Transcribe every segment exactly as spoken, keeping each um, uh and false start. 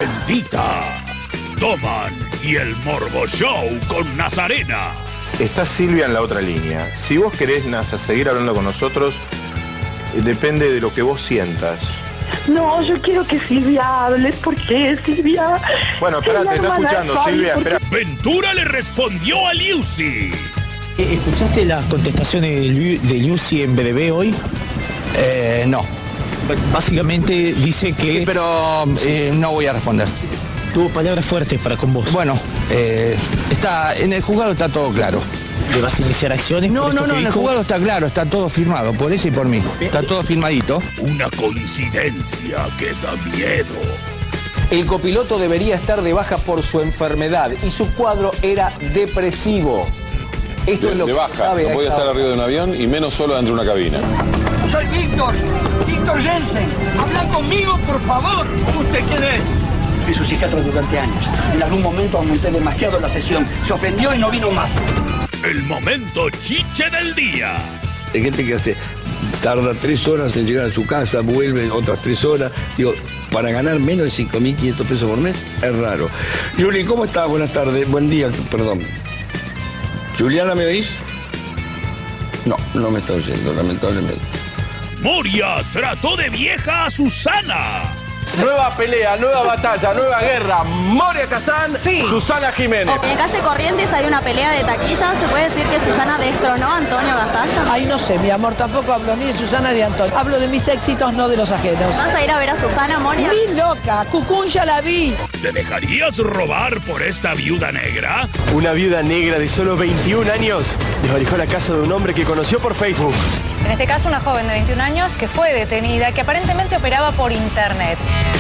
Vita, Doman y el Morbo Show con Nazarena. Está Silvia en la otra línea. Si vos querés, Nasa, seguir hablando con nosotros, eh, depende de lo que vos sientas. No, yo quiero que Silvia hable. ¿Por qué, Silvia? Bueno, espera, te está escuchando, Silvia, espera. Ventura le respondió a Liuzzi. ¿Escuchaste las contestaciones de, Liu, de Liuzzi en B D B hoy? Eh, no. Básicamente dice que... Sí, pero eh, no voy a responder. Tuvo palabras fuertes para con vos. Bueno, eh, está en el juzgado está todo claro. ¿Le vas a iniciar acciones? No, por esto no, no, que en el dijo? juzgado está claro, está todo firmado, por eso y por mí. Está todo firmadito. Una coincidencia que da miedo. El copiloto debería estar de baja por su enfermedad y su cuadro era depresivo. Esto De, es lo de que baja, sabe no a podía esta estar hora. arriba de un avión y menos solo dentro de una cabina. Soy Víctor, Víctor Jensen. Habla conmigo, por favor. ¿Usted quién es? Fui su psiquiatra durante años. En algún momento aumenté demasiado la sesión. Se ofendió y no vino más. El momento chiche del día. Hay gente que hace, tarda tres horas en llegar a su casa, vuelve otras tres horas. Digo, para ganar menos de cinco mil quinientos pesos por mes, es raro. Juli, ¿cómo estás? Buenas tardes, buen día, perdón. Juliana, ¿me oís? No, no me está oyendo, lamentablemente. Moria trató de vieja a Susana. Nueva pelea, nueva batalla, nueva guerra. Moria Kazan, Sí. Susana Jiménez. En calle Corrientes hay una pelea de taquillas. ¿Se puede decir que Susana destronó a Antonio Gasalla? Ay, no sé, mi amor, tampoco hablo ni de Susana ni de Antonio. Hablo de mis éxitos, no de los ajenos. ¿Vas a ir a ver a Susana, Moria? Ni loca, Cucún ya la vi. ¿Te dejarías robar por esta viuda negra? Una viuda negra de solo veintiún años desvalijó la casa de un hombre que conoció por Facebook. En este caso, una joven de veintiún años que fue detenida, que aparentemente operaba por internet.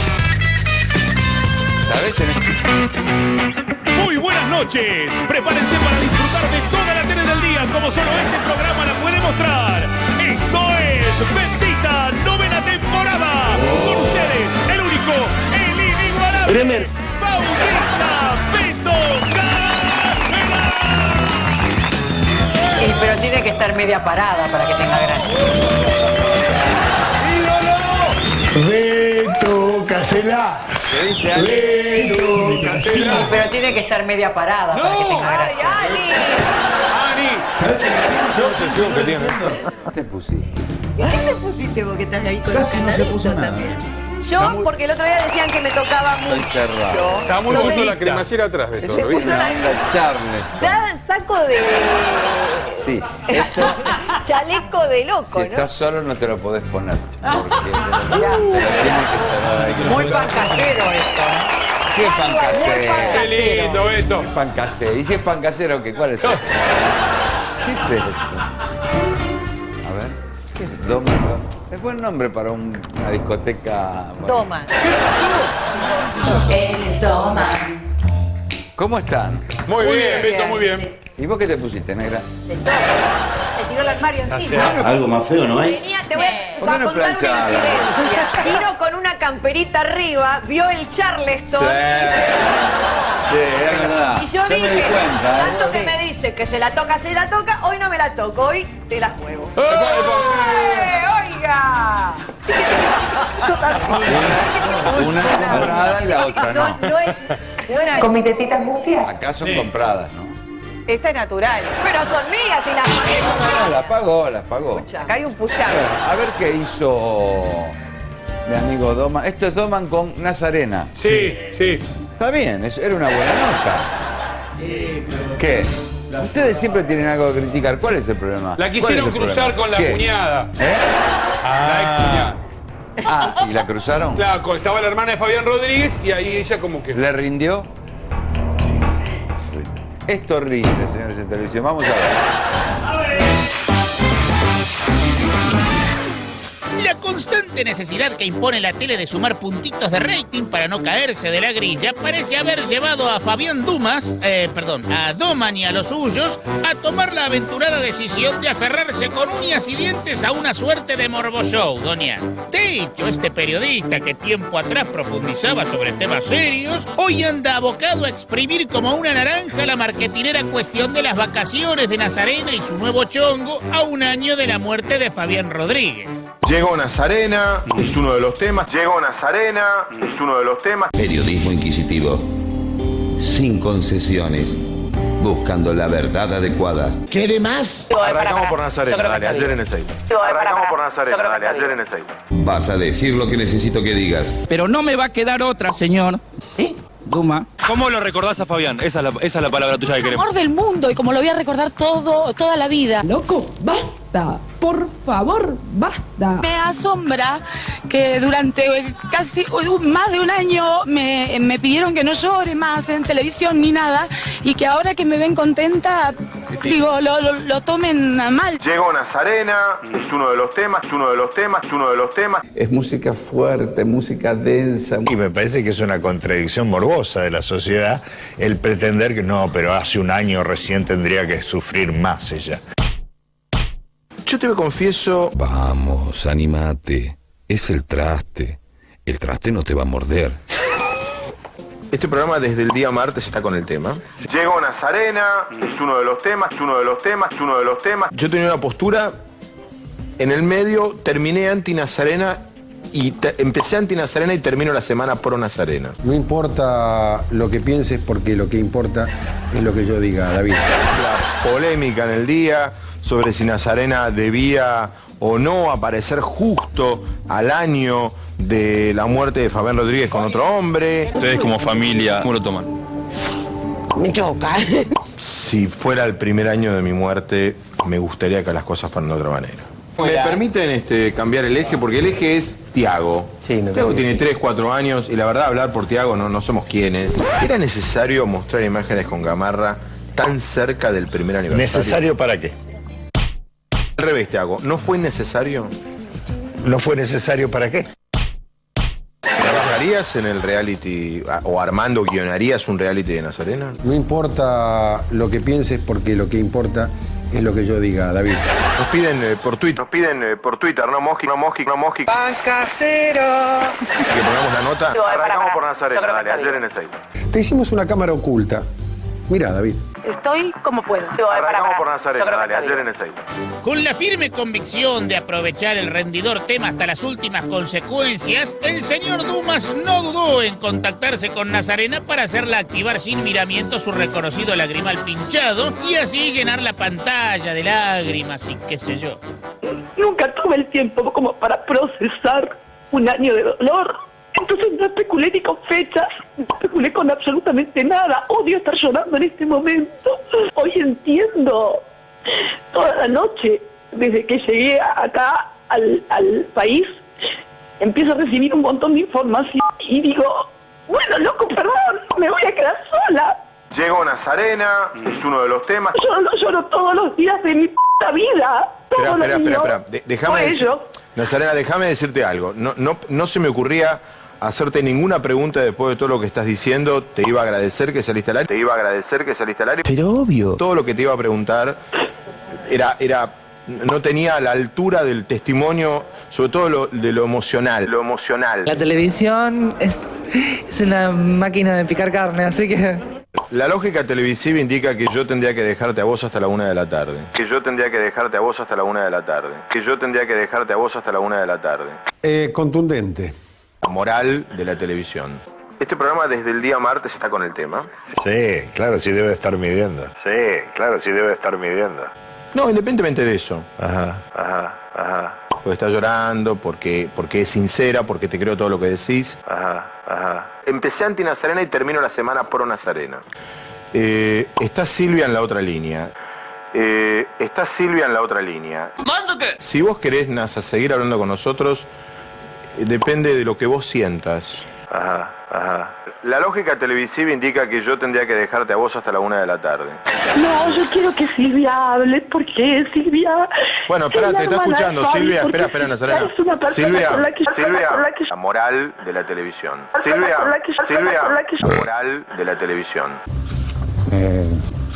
¿Sabes? Muy buenas noches. Prepárense para disfrutar de toda la tele del día como solo este programa la puede mostrar. Esto es Bendita Novena Temporada. Con ustedes, el único, el inigualable, Bremer. Bautista Beto Cáceres. Sí, pero tiene que estar media parada para que tenga gracia. Beto Casela. ¿Qué dice Ale? Beto Sí, pero tiene que estar media parada para que tenga gracia. ¿Sabes qué? que tiene. ¿Qué te pusiste? ¿Qué te pusiste vos que estás ahí con Casi los no se puso candaditos nada. también? Yo, porque el otro día decían que me tocaba Estoy mucho. cerrado. Está muy Entonces, puso la cremallera atrás de Se todo, puso ¿viste? la- Anda, Charles. Da saco de... Sí, esto, chaleco de loco, si ¿no? estás solo no te lo podés poner. Porque te lo, te lo tiene que cerrar ahí. Muy pan casero esto, ¿eh? ¿Qué pan casero? Qué lindo esto. ¿Qué pan casero? ¿Y si es pan casero qué? ¿Cuál es esto? ¿Qué es esto? A ver. Doman. Es buen nombre para un- una discoteca. Toma. Él es Doman. ¿Cómo están? Muy bien, Beto, muy bien. ¿Y vos qué te pusiste, negra? Se tiró el armario encima. Algo más feo, ¿no hay? Venía, te voy a, ¿Por qué a no contar una planchaba? infidencia. Vino con una camperita arriba, vio el Charleston. Sí, es verdad. Y yo Ya me dije, di cuenta, ¿eh? tanto que me dice que se la toca, se la toca, hoy no me la toco, hoy te la juego. ¡Eh! ¡Oiga! Una comprada y la otra no. No es... No es con mis tetitas mustias. Acá son compradas, ¿no? Esta es natural. Pero son mías y las pagué. No, la pagó, la pagó. Acá hay un pushado. A ver qué hizo mi amigo Doman. Esto es Doman con Nazarena. Sí, sí. Está bien, es- era una buena nota. ¿Qué? Ustedes siempre tienen algo que criticar. ¿Cuál es el problema? La ¿Cuál quisieron es el cruzar problema? con la ¿Qué? cuñada. ¿Eh? La ex cuñada. Ah, ¿y la cruzaron? Claro, con- estaba la hermana de Fabián Rodríguez y ahí ella como que... ¿Le rindió? Sí. Esto rinde, señores de televisión. Vamos a ver. La constante necesidad que impone la tele de sumar puntitos de rating para no caerse de la grilla parece haber llevado a Fabián Dumas, eh, perdón, a Doman y a los suyos a tomar la aventurada decisión de aferrarse con uñas y dientes a una suerte de morbo show, doña. De hecho, este periodista que tiempo atrás profundizaba sobre temas serios, hoy anda abocado a exprimir como una naranja la marketinera cuestión de las vacaciones de Nazarena y su nuevo chongo a un año de la muerte de Fabián Rodríguez. Llegó Nazarena, es uno de los temas. Llegó Nazarena, es uno de los temas. Periodismo inquisitivo, sin concesiones, buscando la verdad adecuada. ¿Quiere más? Arrancamos por Nazarena, dale, ayer en el seis. Arrancamos por Nazarena, dale, ayer en el seis. Vas a decir lo que necesito que digas. Pero no me va a quedar otra, señor. ¿Eh? Duma. ¿Cómo lo recordás a Fabián? Esa es la, esa es la palabra tuya que El queremos. amor del mundo y como lo voy a recordar todo, toda la vida. Loco, basta. Por favor, basta. Me asombra que durante casi un- más de un año me, me pidieron que no llore más en televisión ni nada y que ahora que me ven contenta, digo, lo, lo, lo tomen a mal. Llegó Nazarena, es uno de los temas, es uno de los temas, es uno de los temas. Es música fuerte, música densa. Y me parece que es una contradicción morbosa de la sociedad el pretender que no, pero hace un año recién tendría que sufrir más ella. Yo te confieso... Vamos, animate. Es el traste. El traste no te va a morder. Este programa desde el día martes está con el tema. Llegó Nazarena, es uno de los temas, es uno de los temas, es uno de los temas. Yo tenía una postura en el medio, terminé anti-Nazarena y te- empecé anti-Nazarena y termino la semana pro-Nazarena. No importa lo que pienses porque lo que importa es lo que yo diga, David. La polémica en el día sobre si Nazarena debía o no aparecer justo al año de la muerte de Fabián Rodríguez con otro hombre. Ustedes como familia, ¿cómo lo toman? Me choca. Si fuera el primer año de mi muerte, me gustaría que las cosas fueran de otra manera. ¿Me permiten este, cambiar el eje? Porque el eje es Tiago. Sí, me Tiago parece. tiene tres, cuatro años y la verdad hablar por Tiago no, no somos quienes. ¿Era necesario mostrar imágenes con Gamarra tan cerca del primer aniversario? ¿Necesario para qué? Al revés, Tiago, ¿no fue necesario? ¿No fue necesario para qué? ¿Trabajarías en el reality o Armando guionarías un reality de Nazarena? No importa lo que pienses porque lo que importa es lo que yo diga, David. Nos piden eh, por Twitter, nos piden eh, por Twitter, no Mosqui, no Mosqui, no Mosqui. ¡Pan casero! Que pongamos la nota. No, para, Arrancamos para. por Nazarena, Yo creo que dale, está ayer bien. en el seis. Te hicimos una cámara oculta. Mira, David. Estoy como puedo. Arrancamos por Nazarena, dale, ayer en el seis. Con la firme convicción de aprovechar el rendidor tema hasta las últimas consecuencias, el señor Dumas no dudó en contactarse con Nazarena para hacerla activar sin miramiento su reconocido lagrimal pinchado y así llenar la pantalla de lágrimas y qué sé yo. Nunca tuve el tiempo como para procesar un año de dolor. Entonces no especulé ni con fechas, no especulé con absolutamente nada. Odio estar llorando en este momento. Hoy entiendo. Toda la noche, desde que llegué acá al, al país, empiezo a recibir un montón de información y digo, bueno, loco, perdón, me voy a quedar sola. Llegó Nazarena, es uno de los temas. Yo lo lloro todos los días de mi puta vida. Espera, Todos espera, los espera, días. espera. De- déjame Por decir- ello. Nazarena, déjame decirte algo. No, no, no se me ocurría hacerte ninguna pregunta después de todo lo que estás diciendo. Te iba a agradecer que saliste al aire. Te iba a agradecer que saliste al aire. Pero obvio. Todo lo que te iba a preguntar era, era, no tenía la altura del testimonio, sobre todo lo, de lo emocional. Lo emocional. La televisión es, es una máquina de picar carne, así que... La lógica televisiva indica que yo tendría que dejarte a vos hasta la una de la tarde. Que yo tendría que dejarte a vos hasta la una de la tarde. Que yo tendría que dejarte a vos hasta la una de la tarde. Eh, contundente. Moral de la televisión. Este programa desde el día martes está con el tema. Sí, claro, sí debe estar midiendo. Sí, claro, sí debe estar midiendo. No, independientemente de eso. Ajá, ajá, ajá. Porque está llorando, porque, porque es sincera, porque te creo todo lo que decís. Ajá, ajá. Empecé anti-Nazarena y termino la semana pro-Nazarena. Eh, está Silvia en la otra línea. Eh, está Silvia en la otra línea. ¡Mándate! Si vos querés, Nasa, seguir hablando con nosotros, eh, depende de lo que vos sientas. Ajá, ajá. La lógica televisiva indica que yo tendría que dejarte a vos hasta la una de la tarde. No, yo quiero que Silvia hable, porque Silvia... Bueno, espera, es la te está hermana de escuchando, Fabi, Silvia, porque espera, espera, Nazarena. es una persona Silvia, con la que- Silvia, con la que- la moral de la televisión. Persona Silvia, con la que- Silvia, con la que- la moral de la televisión. Eh,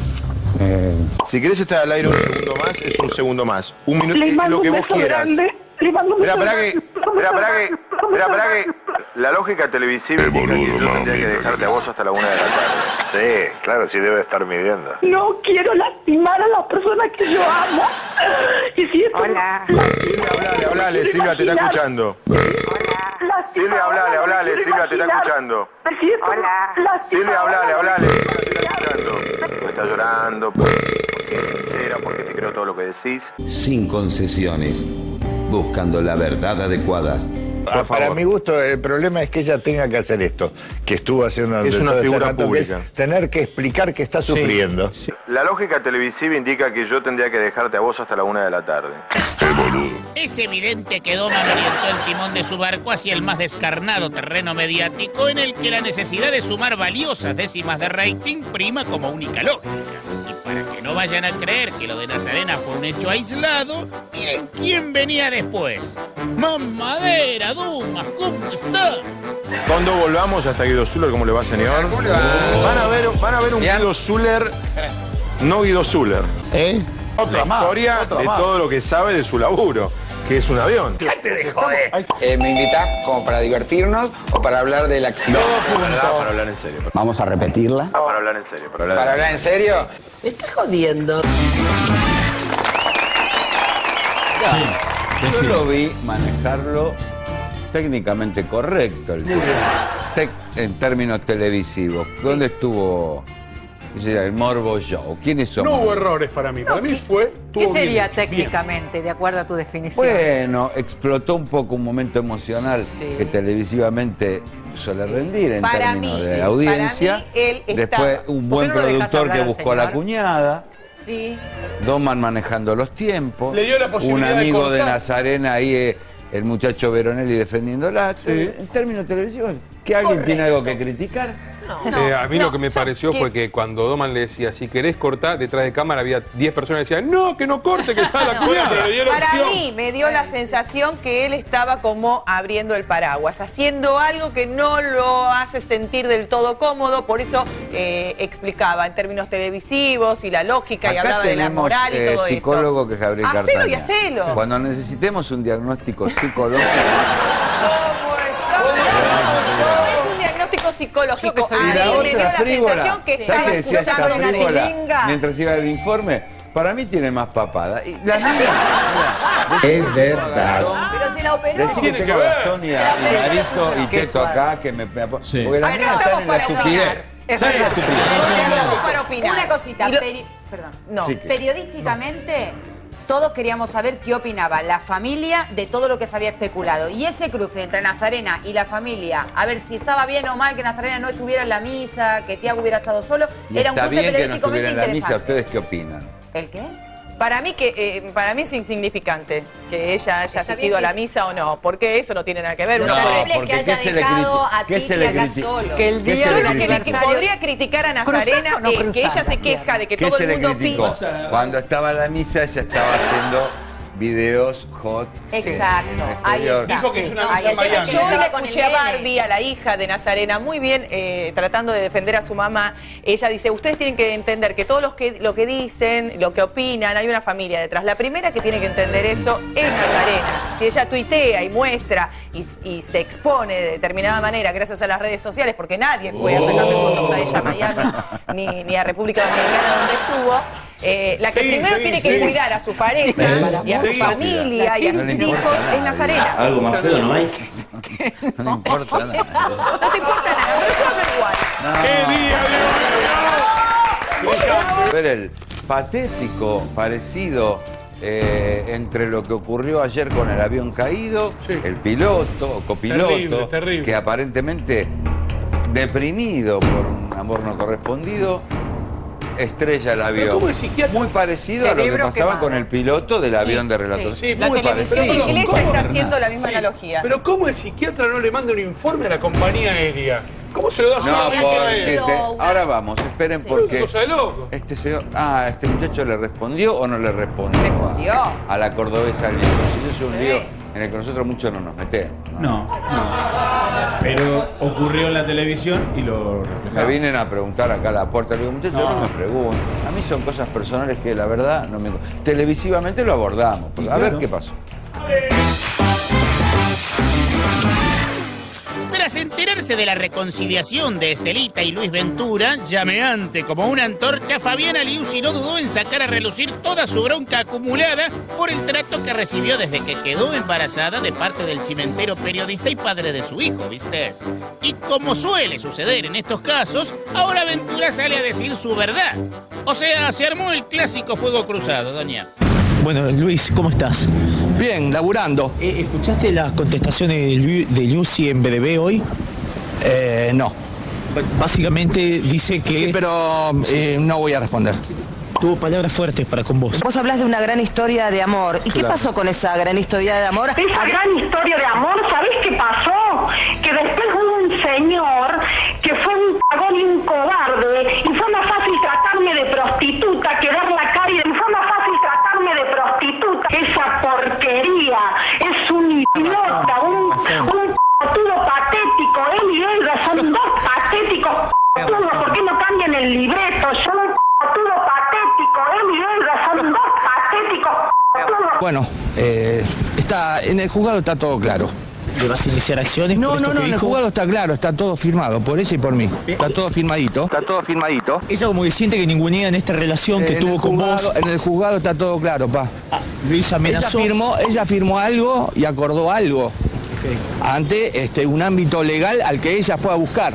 eh, Si querés estar al aire un segundo más, es un segundo más. Un minuto, Le es mando lo que un vos beso quieras. grande, le mando un Espera, beso espera que, grande. espera, espera que, espera, espera que, la lógica televisiva indica que yo tendría que dejarte a vos hasta la una de la tarde. Sí, claro, sí debe estar midiendo. No quiero lastimar a la persona que yo amo. Y si esto Hola. Silvia, hablale, hablale, Silvia, te está escuchando. Hola. Silvia, hablale, hablale, Silvia, te está escuchando. Hola. Silvia, hablale, hablale, Silvia, te está escuchando. Me está llorando, porque es sincera, porque te creo todo lo que decís. Sin concesiones, buscando la verdad adecuada. Ah, para mi gusto, el problema es que ella tenga que hacer esto, que estuvo haciendo... Es una figura pública. Es tener que explicar que está sufriendo. Sí, sí. La lógica televisiva indica que yo tendría que dejarte a vos hasta la una de la tarde. Es evidente que Doman orientó el timón de su barco hacia el más descarnado terreno mediático en el que la necesidad de sumar valiosas décimas de rating prima como única lógica. Y para que no vayan a creer que lo de Nazarena fue un hecho aislado, miren quién venía después. ¡Mamadera, Dumas! ¿Cómo estás? Cuando volvamos hasta Guido Zuller, ¿cómo le va, señor? ¿Cómo le va? Van a ver, van a ver un Guido Zuller, no Guido Zuller. ¿Eh? Otra más, historia otra de más. Todo lo que sabe de su laburo, que es un avión. ¡Déjate de joder! Eh, ¿Me invitás como para divertirnos o para hablar del accidente? No, para, para hablar en serio. Para... Vamos a repetirla. Ah, para hablar en serio. Para hablar, ¿Para hablar en serio? Me está jodiendo. Sí, yo lo vi manejarlo técnicamente correcto, el Tec en términos televisivos. ¿Dónde estuvo el Morbo Show? ¿Quiénes son? No hubo errores para mí. Para mí fue... ¿Qué sería bien, técnicamente, bien. de acuerdo a tu definición? Bueno, explotó un poco un momento emocional sí. que televisivamente suele sí. rendir en para términos mí, de sí. audiencia. Para mí, él Después estaba... un buen productor que buscó a la cuñada. Sí. Doman manejando los tiempos. Le dio la posibilidad un amigo de, de Nazarena ahí, eh, el muchacho Veronelli defendiéndola. Sí. En términos televisivos, ¿que alguien Correcto. tiene algo que criticar? No, eh, a mí no, lo que me pareció ¿qué? fue que cuando Doman le decía, si querés cortar, detrás de cámara había diez personas que decían, no, que no corte, que está la cuñada. Para mí me dio la sensación que él estaba como abriendo el paraguas, haciendo algo que no lo hace sentir del todo cómodo, por eso eh, explicaba en términos televisivos y la lógica Acá y hablaba de la moral y eh, todo psicólogo eso. que es Gabriel Hacelo Cartaña. y hacelo. Cuando necesitemos un diagnóstico psicológico... psicológico. A mí me dio la frívola. sensación que ¿Sabes estaba qué decía esta escuchando una frívola jeringa? mientras iba el informe? Para mí tiene más papada. Y la niña, es verdad. Pero se la operó. Decí que tengo Gastón y a Marito y Teto acá que me... me sí. Porque las niñas están en la estupidez. Están en la estupidez. Una cosita, peri... perdón. No, sí que... periodísticamente... Todos queríamos saber qué opinaba la familia de todo lo que se había especulado. Y ese cruce entre Nazarena y la familia, a ver si estaba bien o mal que Nazarena no estuviera en la misa, que Tiago hubiera estado solo, y era un cruce bien periodísticamente que no en la interesante. misa. ¿Ustedes qué opinan? ¿El qué? Para mí que eh, para mí es insignificante que ella haya asistido a la misa o no, porque eso no tiene nada que ver. Lo no, terrible es que haya dejado a Titi acá solo. Que el día yo lo que, que podría criticar a Nazarena no es que ella se queja de que todo el mundo opina. Cuando estaba en la misa ella estaba haciendo videos hot. Exacto, ahí está. Dijo que es una misa en Miami. Yo la escuché a Barbie, a la hija de Nazarena, muy bien, eh, tratando de defender a su mamá. Ella dice, ustedes tienen que entender que todos los que lo que dicen, lo que opinan, hay una familia detrás. La primera que tiene que entender eso es Nazarena. Si ella tuitea y muestra y, y se expone de determinada manera gracias a las redes sociales, porque nadie fue a sacarle fotos a ella a Miami, ni, ni a República Dominicana donde estuvo, Eh, la que sí, primero sí, tiene sí. que cuidar a su pareja y a su sí, familia y a sus no hijos es Nazarena. Algo más feo no hay. No le importa nada. No te importa nada, pero yo hablo igual. No. ¡Qué día, Dios! Ver el patético parecido eh, entre lo que ocurrió ayer con el avión caído, sí. el piloto, copiloto, terrible, terrible. que aparentemente deprimido por un amor no correspondido, estrella el avión. ¿Cómo el psiquiatra? Muy parecido Cerebro a lo que pasaba quemado. con el piloto del sí, avión de relator. Sí, sí, muy parecido. La iglesia está haciendo la misma sí. analogía. Pero ¿cómo el psiquiatra no le manda un informe a la compañía aérea? ¿Cómo se lo da no, solamente a él? Ahora vamos, esperen sí. porque... cosa de loco. Este señor... Ah, ¿este muchacho le respondió o no le respondió? Respondió. A, a la cordobesa lío. Si eso es un lío en el que nosotros muchos no nos metemos. No, no. no. Pero ocurrió en la televisión y lo reflejaba. Me vienen a preguntar acá a la puerta. Le digo, muchachos, no. no me pregunten. A mí son cosas personales que la verdad no me... Televisivamente lo abordamos. A ver qué pasó. Tras enterarse de la reconciliación de Estelita y Luis Ventura, llameante como una antorcha, Fabiana Liuzzi no dudó en sacar a relucir toda su bronca acumulada por el trato que recibió desde que quedó embarazada de parte del chimentero periodista y padre de su hijo, ¿viste? Y como suele suceder en estos casos, ahora Ventura sale a decir su verdad. O sea, se armó el clásico fuego cruzado, doña. Bueno, Luis, ¿cómo estás? Bien, laburando. Eh, ¿Escuchaste las contestaciones de, Lu de Liuzzi en B D B hoy? Eh, no. Básicamente dice que... Sí, pero eh, no voy a responder. Tuvo palabras fuertes para con vos. Vos hablás de una gran historia de amor. ¿Y qué Claro. pasó con esa gran historia de amor? Esa gran historia de amor, ¿sabés qué pasó? Que después hubo un señor que fue un cagón y un cobarde y fue más fácil tratarme de prostituta que dar la cara y fue más fácil tratarme de prostituta. Esa porquería es un idiota, un, un pelotudo patético. Él y ella son dos patéticos pelotudos. ¿Por qué no cambian el libreto? Son un pelotudo patético. Él y ella son dos patéticos pelotudos. Bueno, eh, está, en el juzgado está todo claro. ¿Le vas a iniciar acciones? No, por esto no, no, que en el dijo? juzgado está claro, está todo firmado, por ella y por mí. Está todo firmadito. Está todo firmadito. Ella como que siente que ningunean esta relación que En tuvo el con juzgado- vos. En el juzgado está todo claro, pa. Luis amenazó. Ella firmó, ella firmó algo y acordó algo ante este, un ámbito legal al que ella fue a buscar.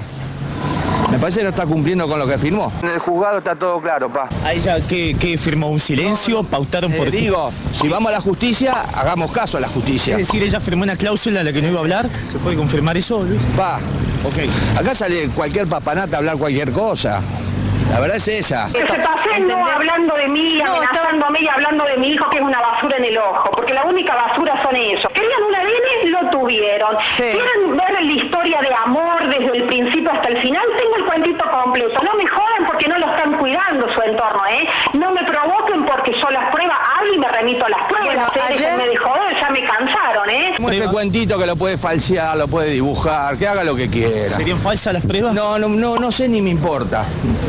Me parece que no está cumpliendo con lo que firmó. En el juzgado está todo claro, pa. ¿A ella qué, qué firmó? ¿Un silencio? ¿Pautaron por Eh, digo, si vamos a la justicia, hagamos caso a la justicia. Es decir, ella firmó una cláusula a la que no iba a hablar. ¿Se puede confirmar eso, Luis? Pa, ok. Acá sale cualquier papanata a hablar cualquier cosa. La verdad es esa. Que se pasé no hablando de mí, amenazándome y hablando de mi hijo que es una basura en el ojo, porque la única basura son ellos. Querían un A D N, lo tuvieron. Quieren ver la historia de amor desde el principio hasta el final, tengo el cuentito completo. No me jodan porque no lo están cuidando su entorno, ¿eh? No me provoquen porque yo las pruebas hablo y me remito a las pruebas. Bueno, ¿eh? ayer- Déjenme de joder, ya me cansaron, ¿eh? Como este cuentito que lo puede falsear, lo puede dibujar, que haga lo que quiera. ¿Serían falsas las pruebas? No, no, no, no sé ni me importa.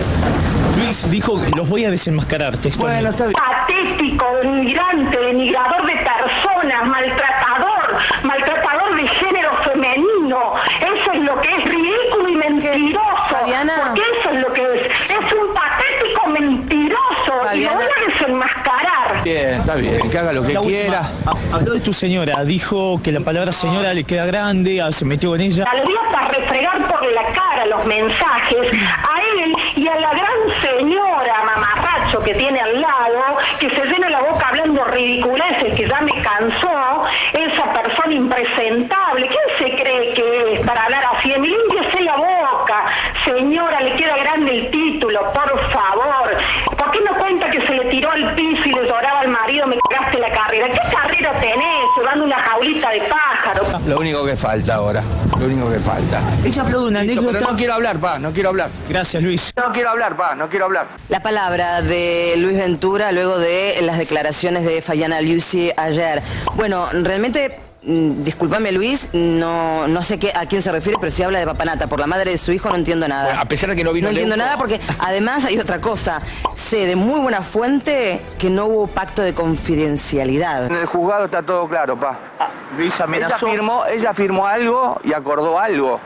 Luis dijo que los voy a desenmascarar textualmente. Bueno, está bien. Patético, denigrante, denigrador de personas, maltratador, maltratador de género femenino. Eso es lo que es ridículo y mentiroso. Fabiana. Porque eso es lo que es. Es un patético mentiroso. Y lo Fabiana. voy a desenmascarar. Bien, está bien, que haga lo que La última, quiera. ha- Habló de tu señora, dijo que la palabra señora le queda grande, ah, se metió con ella. Le voy hasta refregar por la cara los mensajes a él y a la gran señora mamarracho que tiene al lado, que se llena la boca hablando ridiculeces, que ya me cansó, esa persona impresentable. ¿Quién se cree que es para hablar así de mí? Límpiese la boca, señora, le queda grande el título, por favor. ¿Por qué no cuenta que se le tiró al piso y le lloraba al marido, me cagaste la carrera? ¿Qué carrera tenés? Llevando una jaulita de pájaros. Lo único que falta ahora. Lo único que falta. Ella habló de una Listo, anécdota. pero no quiero hablar, pa, no quiero hablar. Gracias, Luis. No quiero hablar, pa, no quiero hablar. La palabra de Luis Ventura luego de las declaraciones de Fabiana Liuzzi ayer. Bueno, realmente, mm, discúlpame Luis, no, no sé qué, a quién se refiere, pero si habla de papanata por la madre de su hijo no entiendo nada. Bueno, a pesar de que no vino No entiendo Leuco. nada porque además hay otra cosa. Sé de muy buena fuente que no hubo pacto de confidencialidad. En el juzgado está todo claro, pa. Luis Ella amenazó. firmó, ella firmó algo y acordó algo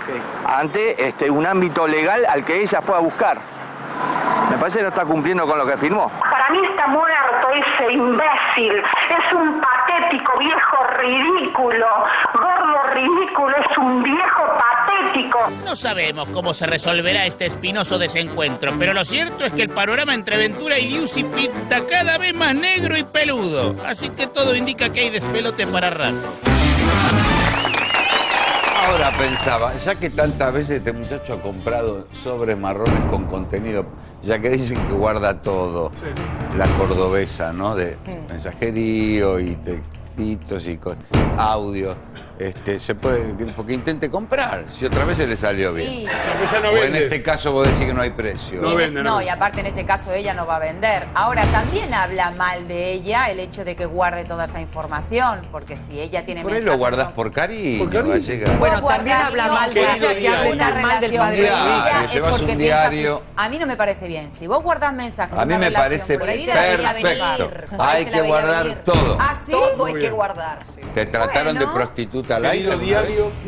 ante este, un ámbito legal al que ella fue a buscar. Me parece que no está cumpliendo con lo que firmó. Para mí está muerto ese imbécil. Es un patético viejo ridículo. Gordo ridículo, es un viejo patético. No sabemos cómo se resolverá este espinoso desencuentro, pero lo cierto es que el panorama entre Ventura y Liuzzi pinta cada vez más negro y peludo. Así que todo indica que hay despelote para rato. Ahora pensaba, ya que tantas veces este muchacho ha comprado sobres marrones con contenido, ya que dicen que guarda todo, la cordobesa, ¿no? De mensajerío y textitos y co- audio, este, se puede, porque intente comprar, si otra vez se le salió bien. Y- Ya no O en vende. este caso vos decís que no hay precio. No Y- vende, no no, vende. y aparte en este caso ella no va a vender. Ahora, también habla mal de ella el hecho de que guarde toda esa información, porque si ella tiene Por ahí lo mensajes guardás con- por cariño, Por cariño. Gallega. Bueno, Vos también guardás, habla no, mal de si ella, ella que tiene hablen una mal del relación padre. prohibida, Diario, es llevas porque un piensa diario. sus- A mí no me parece bien. Si vos guardás mensajes de A mí una me relación parece prohibida, la veía perfecto. venir. Hay Parece la que veía guardar venir. todo. ¿Ah, sí? Todo hay que guardar. ¿Te trataron Bueno. de prostituta al aire? Querido alguna vez? diario. No.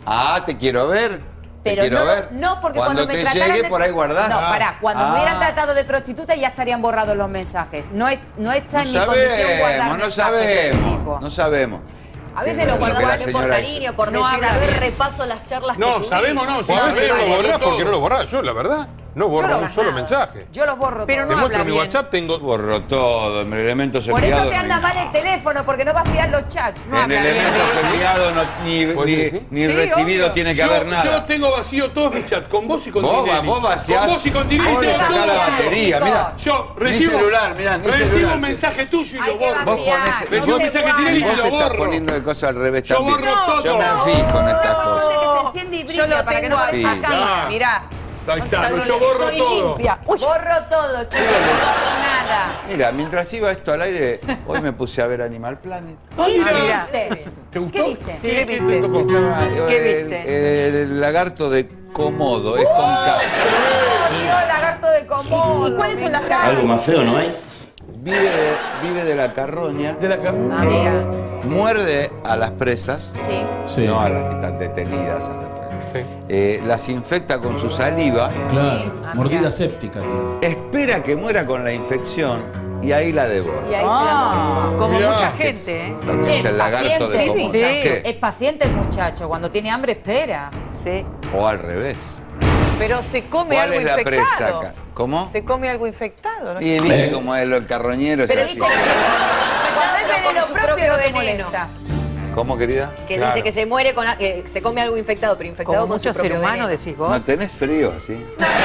Ah, te quiero ver. Te Pero quiero no, ver. no, porque cuando, Cuando me te trataran llegue, de... por ahí guardás. No, Ah. pará, cuando Ah. me hubieran tratado de prostituta ya estarían borrados los mensajes. No, es, no está No en mi condición guardar sabemos, no mensajes de ese tipo. sabemos. No sabemos. A veces lo que la guardamos por señora cariño, por No decir, habla a ver, bien. repaso las charlas que No, tuvimos. sabemos, no. Si No, a veces vale, lo borrás todo. porque no lo borrás. Yo, la verdad, no borro Yo no un hagas solo nada. mensaje. Yo los borro Pero todos. no Te muestro habla mi bien. WhatsApp, tengo... Borro todo, en elementos Por eso enviados. te anda no- mal el teléfono, porque no vas a fiar los chats. En elementos enviados no- ni, ¿Vos ni, decís? ni Sí, recibido obvio. tiene que Yo, haber yo nada. tengo vacío todos mis chats, con vos y con Vos, Tinelli. vos vaciás. Con vos y con Tinelli. Vos le tengo sacás la todo. batería, mirá. Yo Ni recibo, celular, mirá, ni recibo celular. un mensaje tuyo y Hay lo que borro. Vos vaciar, ponés, no Recibo un se mensaje de guarda. Tinelli y vos lo estás borro. poniendo de cosas al revés Yo también. borro todo. Yo me fijo en estas cosas. Que se enciende y Yo brilla lo para que tengo no aquí. Sí. acá. Mirá. Ahí está, pero yo borro Estoy todo. limpia. Uy, Borro todo, chicos, no borro nada. Mira, mientras iba esto al aire, hoy me puse a ver Animal Planet. ¿Y mira. qué viste? ¿Te gustó? ¿Qué viste? Sí, ¿qué viste? ¿Qué viste? El, el lagarto de Komodo, es con K. Tío, lagarto de Komodo. ¿Y cuáles son las me caras? encanta. Algo más feo, ¿no hay? Vive de, vive de la carroña. De la ca- Sí. Muerde a las presas, Sí. Sí. no a las que están detenidas. a las- Sí. Eh, las infecta con su saliva, Claro, Ah, mordida mirá. séptica. Tío. espera que muera con la infección y ahí la devora. Y ahí Ah, se como Mirá. mucha gente, ¿eh? Lo que Che, es el lagarto de paciente, Komodo. sí. ¿Qué? Es paciente el muchacho. Cuando tiene hambre, espera. Sí. O al revés. Pero se come ¿Cuál algo es la presa infectado. acá? ¿Cómo? Se come algo infectado, ¿no? Y viste como es los carroñeros. Pero es así. viste, cuando es Pero con veneno su propio, propio te veneno. molesta. ¿Cómo, querida? Que Claro. dice que se muere con, a- que se come algo infectado, pero infectado Como con su mucho ser propio humano, veneno. decís vos. ¿No tenés frío así?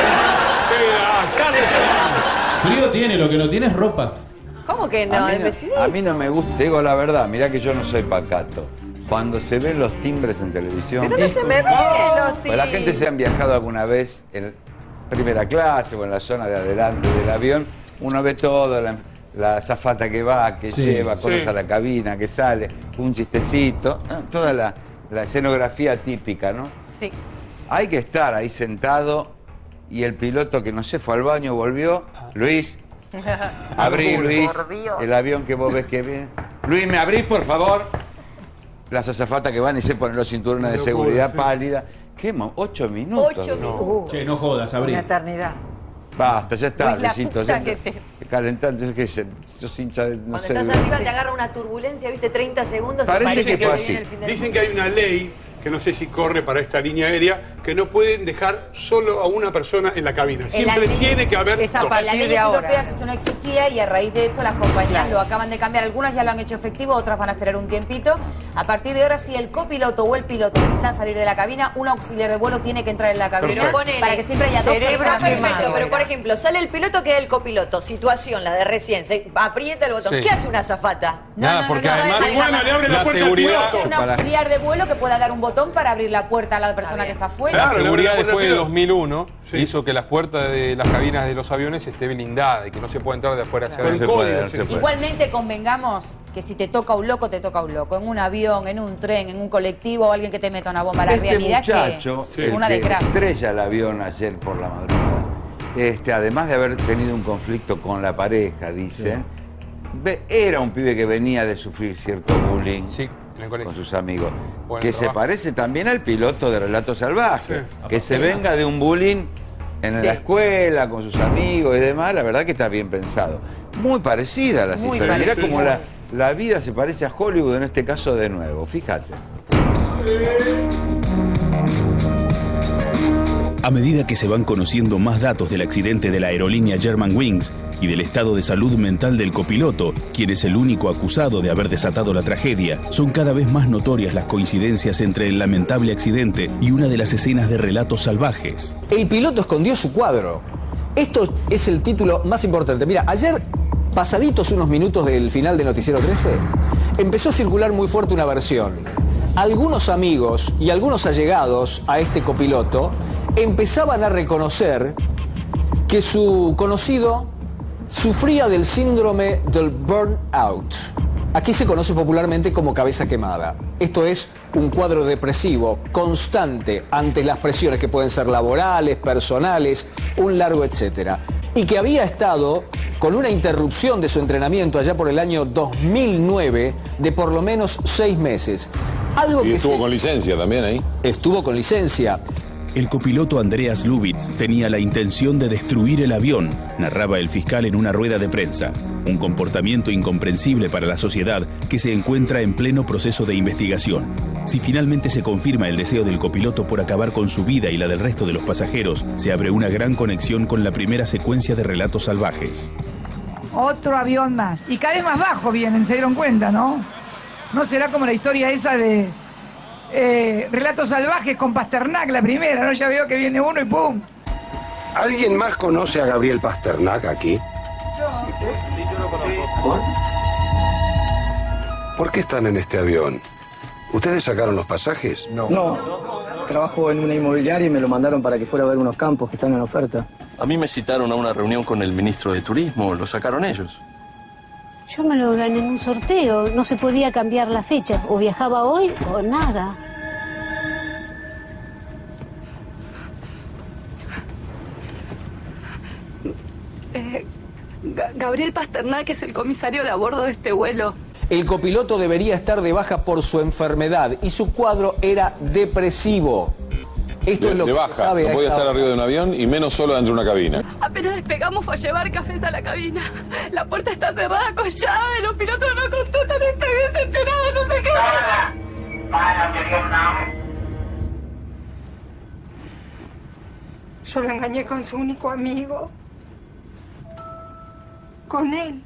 Ah, Charles. Frío tiene, lo que no tiene es ropa. ¿Cómo que no? a, mí ¿El no vestidito? a mí no me gusta, te digo la verdad, mirá que yo no soy pacato. Cuando se ven los timbres en televisión, Pero no se me ven los pues la gente se han viajado alguna vez en primera clase o en la zona de adelante del avión, uno ve todo, la, la azafata que va, que Sí, lleva cosas sí. a la cabina, que sale, un chistecito, ¿no? Toda la, la escenografía típica, ¿no? Sí. Hay que estar ahí sentado y el piloto que no sé, fue al baño, volvió, Luis, abrí Luis, Por Dios. el avión que vos ves que viene. Luis, ¿me abrís, por favor? Las azafatas que van y se ponen los cinturones de No seguridad puedo, sí. pálida. ¿Qué? mo- ¿Ocho minutos? Ocho No. minutos. Che, no jodas, abrí. Una eternidad. Basta, ya está, Luis, la Luisito. puta Ya que está. te- Calentando, yo qué sé, yo soy hincha de, no Cuando sé. estás de- arriba te agarra una turbulencia, viste, treinta segundos. y Parece que se fue viene así. el fin del Dicen mundo. que hay una ley, que no sé si corre para esta línea aérea, que no pueden dejar solo a una persona en la cabina. En Siempre la ley- tiene que haber esa dos. parte- En las partir de leyes ahora. europeas eso no existía y a raíz de esto las compañías Claro. lo acaban de cambiar. Algunas ya lo han hecho efectivo, otras van a esperar un tiempito. A partir de ahora, si el copiloto o el piloto necesitan salir de la cabina, un auxiliar de vuelo tiene que entrar en la cabina Perfecto. Ponele. para que siempre haya dos Cerebro personas que en manda. mano. Perfecto, pero por ejemplo, sale el piloto, queda el copiloto. Situación, la de recién. Se aprieta el botón. Sí. ¿Qué hace una azafata? Nada, porque además sabe igual le abre la la puerta al seguridad. Puede ser un Para- auxiliar de vuelo que pueda dar un botón para abrir la puerta a la persona que está afuera. Claro, La le seguridad abre la puerta después de al dos mil uno Sí. hizo que las puertas de las cabinas de los aviones esté blindada y que no se pueda entrar de afuera hacia Con adentro. el puede, código. no sí. se puede. Igualmente convengamos que si te toca un loco, te toca un loco. En un avión, en un tren, en un colectivo o alguien que te meta una bomba. La Este realidad muchacho, es que el una que desgracia. estrella el avión ayer por la madrugada, este, además de haber tenido un conflicto con la pareja, dicen, ve- era un pibe que venía de sufrir cierto bullying Sí, en el colegio. con sus amigos, Buen que se trabajo. parece también al piloto de Relatos Salvajes, Sí. que se venga de un bullying en Sí. la escuela, con sus amigos y demás, la verdad que está bien pensado. Muy parecida a la Muy historia. Mirá parecida. cómo la, la vida se parece a Hollywood en este caso de nuevo, fíjate. A medida que se van conociendo más datos del accidente de la aerolínea Germanwings y del estado de salud mental del copiloto, quien es el único acusado de haber desatado la tragedia, son cada vez más notorias las coincidencias entre el lamentable accidente y una de las escenas de Relatos Salvajes. El piloto escondió su cuadro. Esto es el título más importante. Mira, ayer, pasaditos unos minutos del final de Noticiero trece, empezó a circular muy fuerte una versión. Algunos amigos y algunos allegados a este copiloto empezaban a reconocer que su conocido sufría del síndrome del burnout. Aquí se conoce popularmente como cabeza quemada. Esto es un cuadro depresivo constante ante las presiones que pueden ser laborales, personales, un largo etcétera. Y que había estado con una interrupción de su entrenamiento allá por el año dos mil nueve de por lo menos seis meses. Algo y que estuvo se- con licencia también ahí. Estuvo con licencia. El copiloto Andreas Lubitz tenía la intención de destruir el avión, narraba el fiscal en una rueda de prensa. Un comportamiento incomprensible para la sociedad que se encuentra en pleno proceso de investigación. Si finalmente se confirma el deseo del copiloto por acabar con su vida y la del resto de los pasajeros, se abre una gran conexión con la primera secuencia de Relatos Salvajes. Otro avión más. Y cada vez más bajo vienen, se dieron cuenta, ¿no? ¿No será como la historia esa de eh, Relatos Salvajes con Pasternak, la primera, ¿no? Ya veo que viene uno y ¡pum! ¿Alguien más conoce a Gabriel Pasternak aquí? ¿Por? ¿Por qué están en este avión? ¿Ustedes sacaron los pasajes? No. No. Trabajo en una inmobiliaria y me lo mandaron para que fuera a ver unos campos que están en oferta. A mí me citaron a una reunión con el ministro de Turismo, lo sacaron ellos. Yo me lo gané en un sorteo, no se podía cambiar la fecha, o viajaba hoy o nada. Eh, Ga- Gabriel Pasternak es el comisario de a bordo de este vuelo. El copiloto debería estar de baja por su enfermedad y su cuadro era depresivo. Esto De, es lo de que baja, se sabe no a podía esta estar hora. arriba de un avión y menos solo dentro de una cabina. Apenas despegamos fue a llevar cafés a la cabina. La puerta está cerrada con llave, los pilotos no contestan, estoy desesperada, no sé qué hacer. Yo lo engañé con su único amigo. Con él.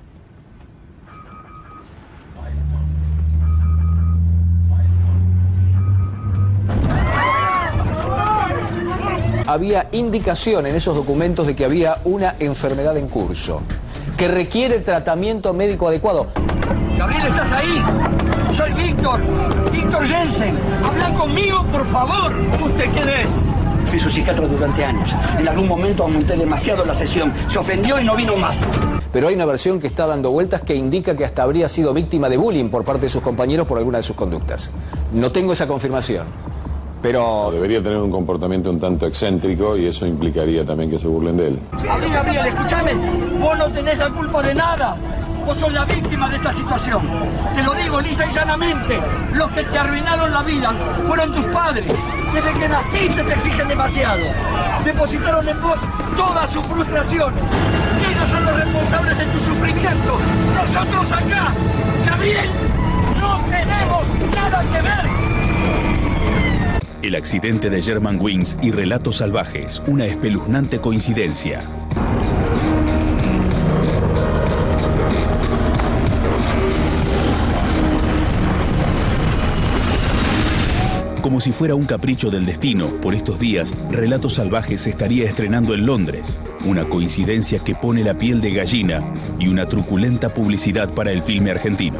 Había indicación en esos documentos de que había una enfermedad en curso, que requiere tratamiento médico adecuado. Gabriel, ¿estás ahí? Soy Víctor, Víctor Jensen. Hablan conmigo, por favor. ¿Usted quién es? Fui su psiquiatra durante años. En algún momento aumenté demasiado la sesión. Se ofendió y no vino más. Pero hay una versión que está dando vueltas que indica que hasta habría sido víctima de bullying por parte de sus compañeros por alguna de sus conductas. No tengo esa confirmación, pero... Debería tener un comportamiento un tanto excéntrico y eso implicaría también que se burlen de él. A mí, Gabriel, escúchame. Vos no tenés la culpa de nada. Vos sos la víctima de esta situación. Te lo digo lisa y llanamente. Los que te arruinaron la vida fueron tus padres. Desde que naciste te exigen demasiado. Depositaron en vos toda su frustración. Y ellos son los responsables de tu sufrimiento. Nosotros acá, Gabriel, no tenemos nada que ver. El accidente de Germanwings y Relatos Salvajes, una espeluznante coincidencia. Como si fuera un capricho del destino, por estos días, Relatos Salvajes se estaría estrenando en Londres. Una coincidencia que pone la piel de gallina y una truculenta publicidad para el filme argentino.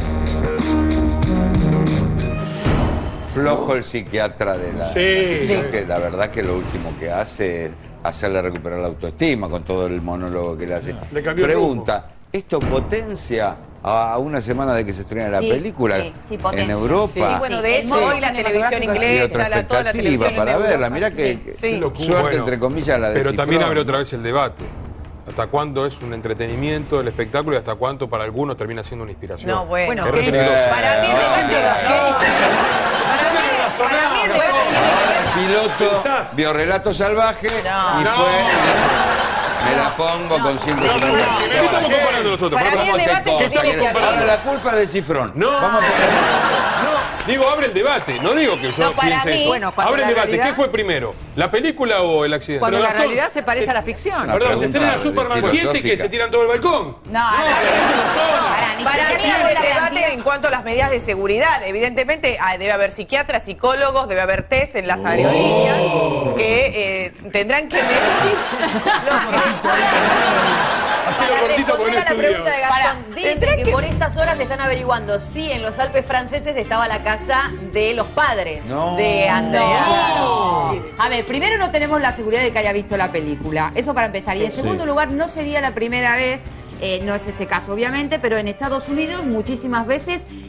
Flojo el psiquiatra de la... Sí. Sí. Que la verdad que lo último que hace es hacerle recuperar la autoestima con todo el monólogo que le hace. Le cambió el Pregunta, ¿esto potencia a una semana de que se estrena la Sí, película sí, sí, potencia. en Europa? Sí, bueno, de hecho, hoy la televisión Y inglesa, otra la, toda la televisión expectativa en para Europa. verla. Mirá que Sí, sí. que suerte, Bueno, entre comillas, la de Pero también Cifrón. abre otra vez el debate. ¿Hasta cuándo es un entretenimiento del espectáculo y hasta cuánto para algunos termina siendo una inspiración? No, bueno. Es re peligroso. Para mí el debate Para mí el debate El piloto vio Relatos Salvajes No. y No. fue... Me la pongo con ciento cincuenta. ¿Qué estamos comparando nosotros? Para mí el debate se tiene que abrir. Ahora la culpa de Cifrón. No, Vamos a no, digo, abre el debate, no digo que yo No, para piense mí- eso. bueno, cuando abre el la debate, realidad- ¿qué fue primero? ¿La película o el accidente? Cuando Pero la las dos- realidad se parece a la ficción. Una Perdón, se pregunta estrena Superman siete que filosófica. se tiran todo el balcón. No, no, para, ni Para mí siquiera abre el la debate cantidad. en cuanto a las medidas de seguridad. Evidentemente ah, debe haber psiquiatras, psicólogos, debe haber test en las aerolíneas que eh, tendrán que medir Así Para lo cortito porque no responder a la pregunta de estudiaba. Gastón, dicen que por estas horas están averiguando si en los Alpes franceses estaba la casa de los padres No. de Andrea. No. A ver, primero no tenemos la seguridad de que haya visto la película. Eso para empezar. Y en segundo lugar, no sería la primera vez, eh, no es este caso obviamente, pero en Estados Unidos muchísimas veces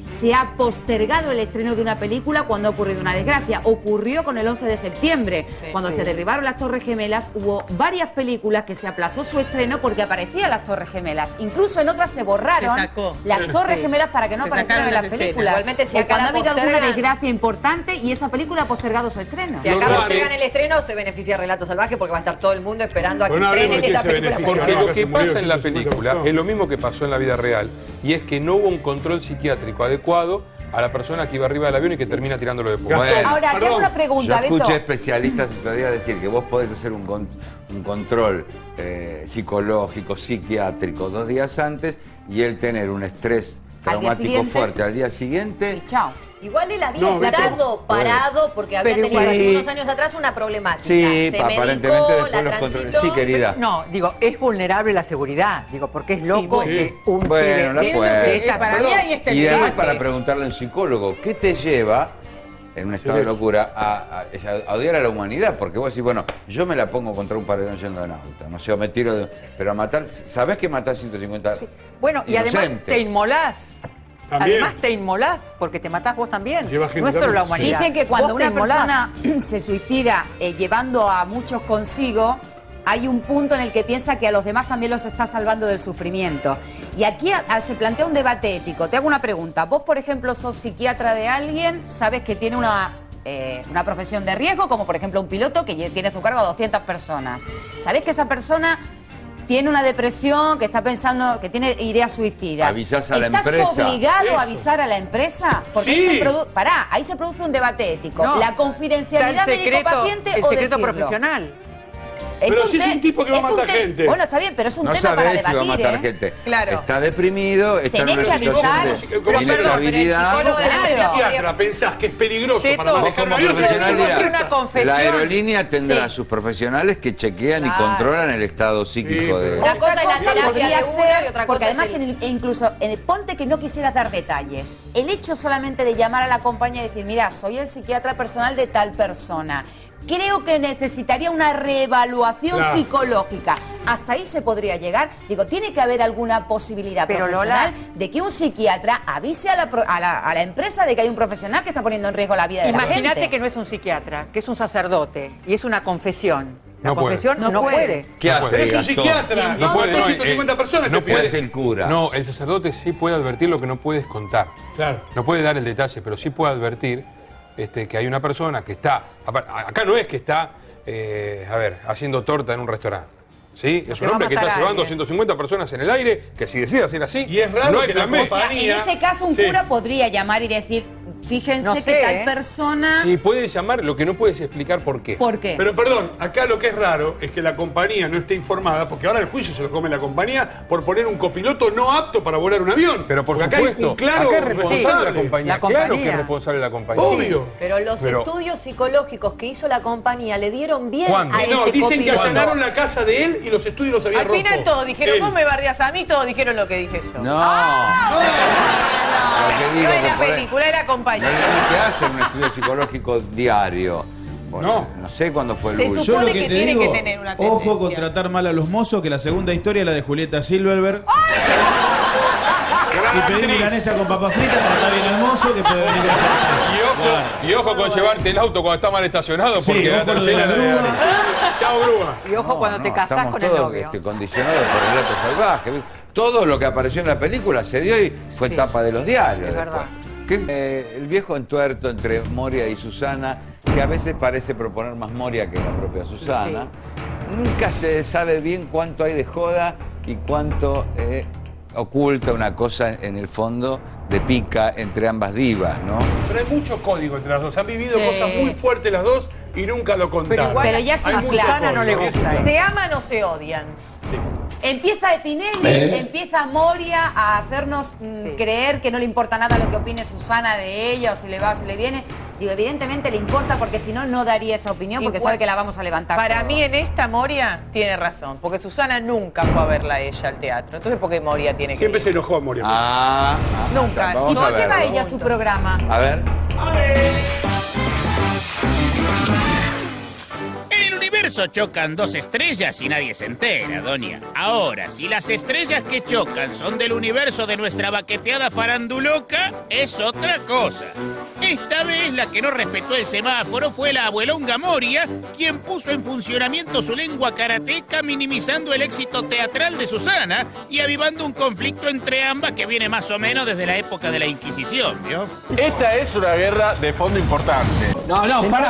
se ha postergado el estreno de una película cuando ha ocurrido una desgracia. Ocurrió con el once de septiembre, sí, cuando sí. se derribaron las Torres Gemelas, hubo varias películas que se aplazó su estreno porque aparecían las Torres Gemelas. Incluso en otras se borraron se las Torres sí. Gemelas para que no se aparecieran en las, las películas. Igualmente, si acá cuando ha habido alguna desgracia importante y esa película ha postergado su estreno. Si acá postergan el estreno, se beneficia Relato Salvaje porque va a estar todo el mundo esperando a que bueno, estrenen esa película. Porque lo que pasa en la película es lo mismo que pasó en la vida real, y es que no hubo un control psiquiátrico adecuado a la persona que iba arriba del avión y que termina tirándolo de punta. Bueno, ahora, te hago una pregunta, Yo escuché especialistas y todavía decir que vos podés hacer un, con, un control eh, psicológico, psiquiátrico dos días antes y él tener un estrés traumático fuerte al día siguiente. Y chao. Igual él había no, estado parado porque había tenido sí. hace unos años atrás una problemática. Sí, se aparentemente medicó, después la los controles. Sí, querida. No, digo, es vulnerable la seguridad. Digo, porque es loco sí. que un bueno, la puede. Que para mí ahí está el y además para preguntarle a un psicólogo, ¿qué te lleva en un estado sí. de locura a, a, a odiar a la humanidad? Porque vos decís, bueno, yo me la pongo contra un paredón yendo en auto, no sé, o me tiro de, pero a matar, ¿sabés que matás ciento cincuenta sí. Bueno, inocentes? Y además te inmolás. ¿También? Además te inmolás, porque te matás vos también. No es solo la humanidad. Dicen que cuando una persona se suicida eh, llevando a muchos consigo, hay un punto en el que piensa que a los demás también los está salvando del sufrimiento. Y aquí a, a, se plantea un debate ético. Te hago una pregunta. Vos, por ejemplo, sos psiquiatra de alguien, sabes que tiene una... Eh, una profesión de riesgo, como por ejemplo un piloto que tiene a su cargo a doscientas personas. Sabés que esa persona tiene una depresión, que está pensando, que tiene ideas suicidas. Avisás a la empresa. ¿Estás obligado Eso. a avisar a la empresa? Porque sí. ahí se produ- Pará, ahí se produce un debate ético. No, la confidencialidad médico-paciente o el secreto decirlo. profesional. Es pero un si es un tipo que va a matar gente. Bueno, está bien, pero es un no tema para si debatir, va a matar ¿eh? gente. Claro. Está deprimido, está Tenés en una que situación avisar. de pero, inestabilidad. Como psiquiatra pensás que es peligroso Teto, para manejar un avión. La aerolínea tendrá sí. sus profesionales que chequean claro. y controlan el estado psíquico sí, de... Una cosa es la terapia de uno y otra cosa porque además es el... en el, e incluso en el, ponte que no quisieras dar detalles. El hecho solamente de llamar a la compañía y decir, mira, soy el psiquiatra personal de tal persona. Creo que necesitaría una reevaluación claro. psicológica. Hasta ahí se podría llegar. Digo, tiene que haber alguna posibilidad Pero profesional Lola, de que un psiquiatra avise a la, a, la, a la empresa de que hay un profesional que está poniendo en riesgo la vida de la gente. Imagínate que no es un psiquiatra, que es un sacerdote y es una confesión. La no confesión puede. no, no puede. puede. ¿Qué hace? Es un psiquiatra. No puede. ciento cincuenta personas. No puede ser el cura. No, el sacerdote sí puede advertir lo que no puedes contar. Claro. No puede dar el detalle, pero sí puede advertir este, que hay una persona que está... Acá no es que está... Eh, a ver, haciendo torta en un restaurante. ¿Sí? Es un hombre que está llevando ciento cincuenta personas en el aire, que si decide hacer así, y es raro no hay que la compañía... En ese caso un sí. cura podría llamar y decir, fíjense no sé, que tal ¿eh? persona... Sí, puede llamar, lo que no puedes explicar por qué. ¿Por qué? Pero perdón, acá lo que es raro es que la compañía no esté informada, porque ahora el juicio se lo come la compañía por poner un copiloto no apto para volar un avión. Pero por porque supuesto, acá, claro acá es responsable sí. la compañía. La compañía. Claro que es responsable la compañía. Obvio. Pero los Pero, estudios psicológicos que hizo la compañía le dieron bien ¿cuándo? a este No, dicen copiloto. que allanaron la casa de él y los estudios los habían Al roto. final todos dijeron, Él. vos me bardeás a mí, todos dijeron lo que dije yo. No. ¡Ah! no. Lo que digo No es que la por ahí- película, es la compañía. No es que hacen un estudio psicológico diario. Bueno, no. No sé cuándo fue el Se último. supone Yo lo que, que te tiene digo, que tener una tendencia. ojo con tratar mal a los mozos, que la segunda historia es la de Julieta Silverberg. Si pedís milanesa con papas fritas, tratá bien al mozo, que puede venir a hacer. Y ojo, claro. y ojo con llevarte el auto cuando está mal estacionado, Sí, porque ojo la lo de la tercera grúa. Chao, grúa. Y ojo No, cuando no, te casás estamos con el todos, novio. este, condicionados por Relato Salvaje. Todo lo que apareció en la película se dio y fue Sí. tapa de los diarios. Es después. verdad. Que, eh, el viejo entuerto entre Moria y Susana, que a veces parece proponer más Moria que la propia Susana. Nunca se sabe bien cuánto hay de joda y cuánto eh, oculta una cosa en el fondo de pica entre ambas divas, ¿no? Pero hay mucho código entre las dos. Han vivido Sí. cosas muy fuertes las dos y nunca lo contaron. Pero igual Pero ya es Hay una mucho clase. código, no le y eso gusta, es- ¿Se aman o se odian? Sí. Empieza Etinelli, empieza Moria a hacernos mm, Sí. creer que no le importa nada lo que opine Susana de ella o si le va o si le viene. Digo, evidentemente le importa porque si no, no daría esa opinión porque Igual, sabe que la vamos a levantar. Para todos. mí en esta Moria tiene razón, porque Susana nunca fue a verla a ella al teatro. Entonces, ¿por qué Moria tiene que Siempre ir? se enojó Moria. Ah, ah, Nunca. Vamos ¿Y a por qué ver. va ella a su programa? A ver. En el universo universo chocan dos estrellas y nadie se entera, doña. Ahora, si las estrellas que chocan son del universo de nuestra baqueteada faranduloca, es otra cosa. Esta vez la que no respetó el semáforo fue la abuelonga Moria, quien puso en funcionamiento su lengua karateca, minimizando el éxito teatral de Susana y avivando un conflicto entre ambas que viene más o menos desde la época de la Inquisición, ¿vio? Esta es una guerra de fondo importante. No, no, para.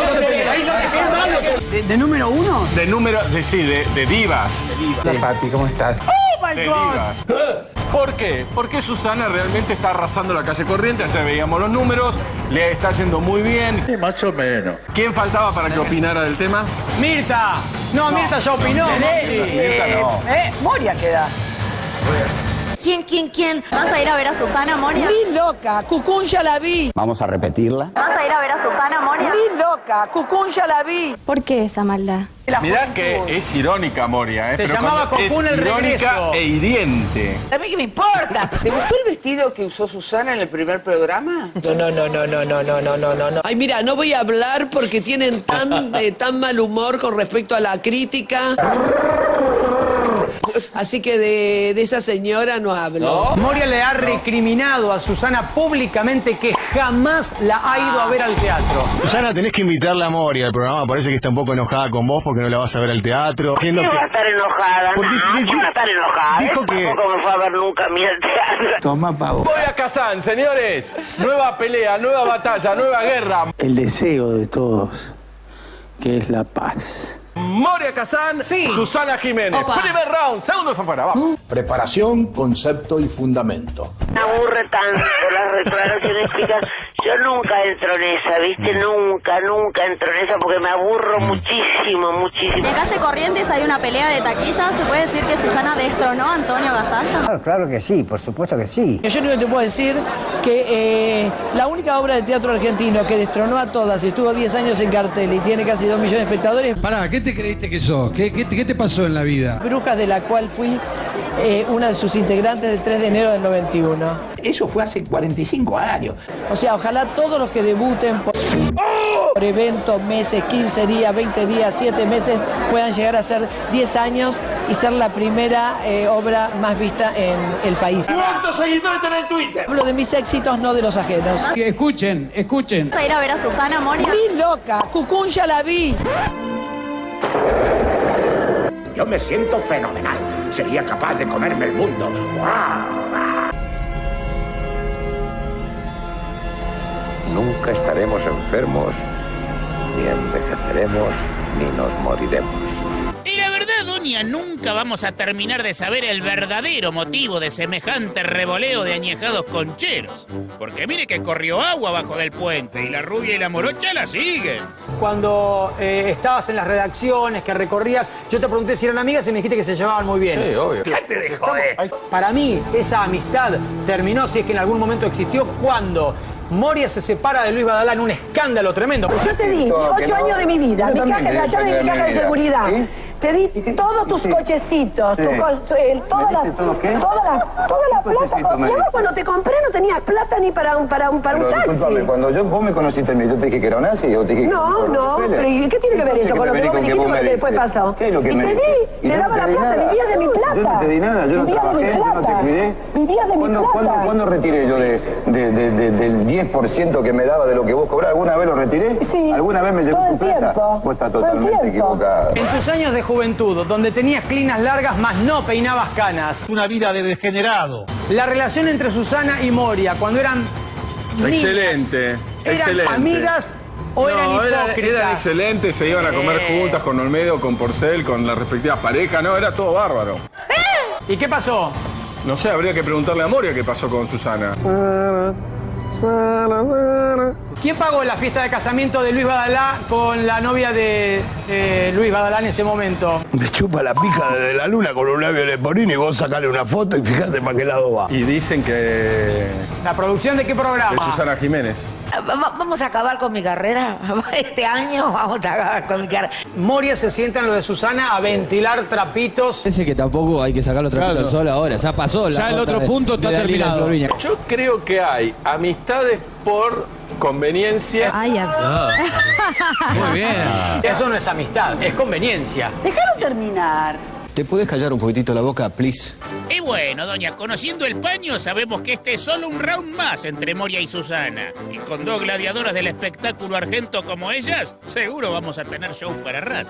¿De, ¿De número uno? De número, de, sí, de, de divas. Hola, papi, ¿cómo estás? ¡Oh, my De God! divas. ¿Por qué? Porque Susana realmente está arrasando la calle Corrientes, ya veíamos los números, le está yendo muy bien. Sí, más o menos. ¿Quién faltaba para que opinara del tema? ¡Mirta! No, no Mirta ya opinó. No, Mirta no. Eh, Moria queda. ¿Quién, quién, quién? ¿Vas a ir a ver a Susana, Moria? Ni loca, Cucún ya la vi. Vamos a repetirla. ¿Vas a ir a ver a Susana, Moria? Ni loca, Cucún ya la vi. ¿Por qué esa maldad? Mirá que es irónica Moria, ¿eh? Se Pero llamaba cuando Cocún es el irónica regreso. e hiriente. ¿A mí qué me importa? ¿Te gustó el vestido que usó Susana en el primer programa? No, no, no, no, no, no, no, no, no, no. Ay, mira, no voy a hablar porque tienen tan, eh, tan mal humor con respecto a la crítica. Así que de, de esa señora no hablo. ¿No? Moria le ha recriminado a Susana públicamente que jamás la ha ido a ver al teatro. Susana, tenés que invitarla a Moria al programa. Parece que está un poco enojada con vos porque no la vas a ver al teatro. ¿Por qué no va a estar enojada? Porque No, dice- ¿qué va a estar enojada? dijo Eso que- tampoco me fue a ver nunca a mí al teatro. Toma, pavo. Voy a Kazán, señores. Nueva pelea, nueva batalla, nueva guerra. El deseo de todos, que es la paz. Moria Kazán, Sí. Susana Jiménez. Opa. Primer round, segundos afuera, vamos. Preparación, concepto y fundamento. Me aburre tanto las declaraciones chicas. Yo nunca entro en esa, ¿viste? Nunca, nunca entro en esa porque me aburro muchísimo, muchísimo. En calle Corrientes hay una pelea de taquillas. ¿Se puede decir que Susana destronó a Antonio Gasalla? Claro, claro que sí, por supuesto que sí. Yo no te puedo decir que eh, la única obra de teatro argentino que destronó a todas y estuvo diez años en cartel y tiene casi dos millones de espectadores. Pará, ¿qué te creíste que sos? ¿Qué, qué, qué te pasó en la vida? Brujas, de la cual fui eh, una de sus integrantes del tres de enero del noventa y uno. Eso fue hace cuarenta y cinco años. O sea, ojalá todos los que debuten por, por eventos, meses, quince días, veinte días, siete meses, puedan llegar a ser diez años y ser la primera eh, obra más vista en el país. ¿Cuántos seguidores tenés en Twitter? Hablo de mis éxitos, no de los ajenos. Escuchen, escuchen. ¿Vas a ir a ver a Susana, Moria? Ni loca, Cucún ya la vi. Yo me siento fenomenal. Sería capaz de comerme el mundo. Nunca estaremos enfermos, ni envejeceremos, ni nos moriremos. Y la verdad, doña, nunca vamos a terminar de saber el verdadero motivo de semejante revoleo de añejados concheros. Porque mire que corrió agua abajo del puente y la rubia y la morocha la siguen. Cuando eh, estabas en las redacciones, que recorrías, yo te pregunté si eran amigas y me dijiste que se llevaban muy bien. Sí, obvio. Fíjate de joder. Para mí, esa amistad terminó, si es que en algún momento existió, cuando Moria se separa de Luis Badalá en un escándalo tremendo. Yo te di ocho años de mi vida, mi caja, la llave de mi caja de seguridad. Te di todos tus cochecitos, tu co- tu- el- todas las, toda la, toda la plata. con- Yo cuando te compré no tenías plata ni para un, para un, para un Pero taxi. discúlpame, cuando yo, vos me conociste a mí, yo te dije que era nazi o te dije que... No, no, pero ¿y qué tiene que ver eso con lo que vos me dijiste y lo que después pasó? ¿Qué es lo que y me te dijiste? di, Y te yo no daba la te di plata, nada. vivías de mi plata. Yo no te di nada, yo no Vivías de mi trabajé, yo no te plata. cuidé. Vivías de mi ¿Cuándo, plata. ¿cuándo, ¿Cuándo retiré yo de, de, de, de- del diez por ciento que me daba de lo que vos cobrás? ¿Alguna vez lo retiré? Sí. ¿Alguna vez me llevó Todo tu el plata? tiempo. Vos estás Todo el totalmente tiempo. equivocada. En tus años de juventud, donde tenías clinas largas, más no peinabas canas. Una vida de degenerado. La relación entre Susana y Moria, cuando eran niñas, Excelente, ¿eran excelente. amigas o eran No, eran, hipócritas? eran excelentes, se iban a comer Eh. juntas con Olmedo, con Porcel, con las respectivas parejas, no, era todo bárbaro. ¿Y qué pasó? No sé, habría que preguntarle a Moria qué pasó con Susana. ¿Quién pagó la fiesta de casamiento de Luis Badalá con la novia de eh, Luis Badalá en ese momento? Me chupa la pija desde la luna con un labio leporino y vos sacale una foto y fíjate para qué lado va. Y dicen que... ¿La producción de qué programa? de Susana Jiménez. Vamos a acabar con mi carrera. Este año vamos a acabar con mi carrera. Moria se sienta en lo de Susana a ventilar trapitos. Ese que tampoco hay que sacar los trapitos Claro. al sol ahora. Ya pasó. Ya la el nota otro de- punto de está Daniela terminado. Florviña. Yo creo que hay amistades por conveniencia. Ay, ya. Muy bien. Eso no es amistad, es conveniencia. Déjalo terminar. ¿Te puedes callar un poquitito la boca, please? Y bueno, doña, conociendo el paño, sabemos que este es solo un round más entre Moria y Susana. Y con dos gladiadoras del espectáculo argento como ellas, seguro vamos a tener show para rato.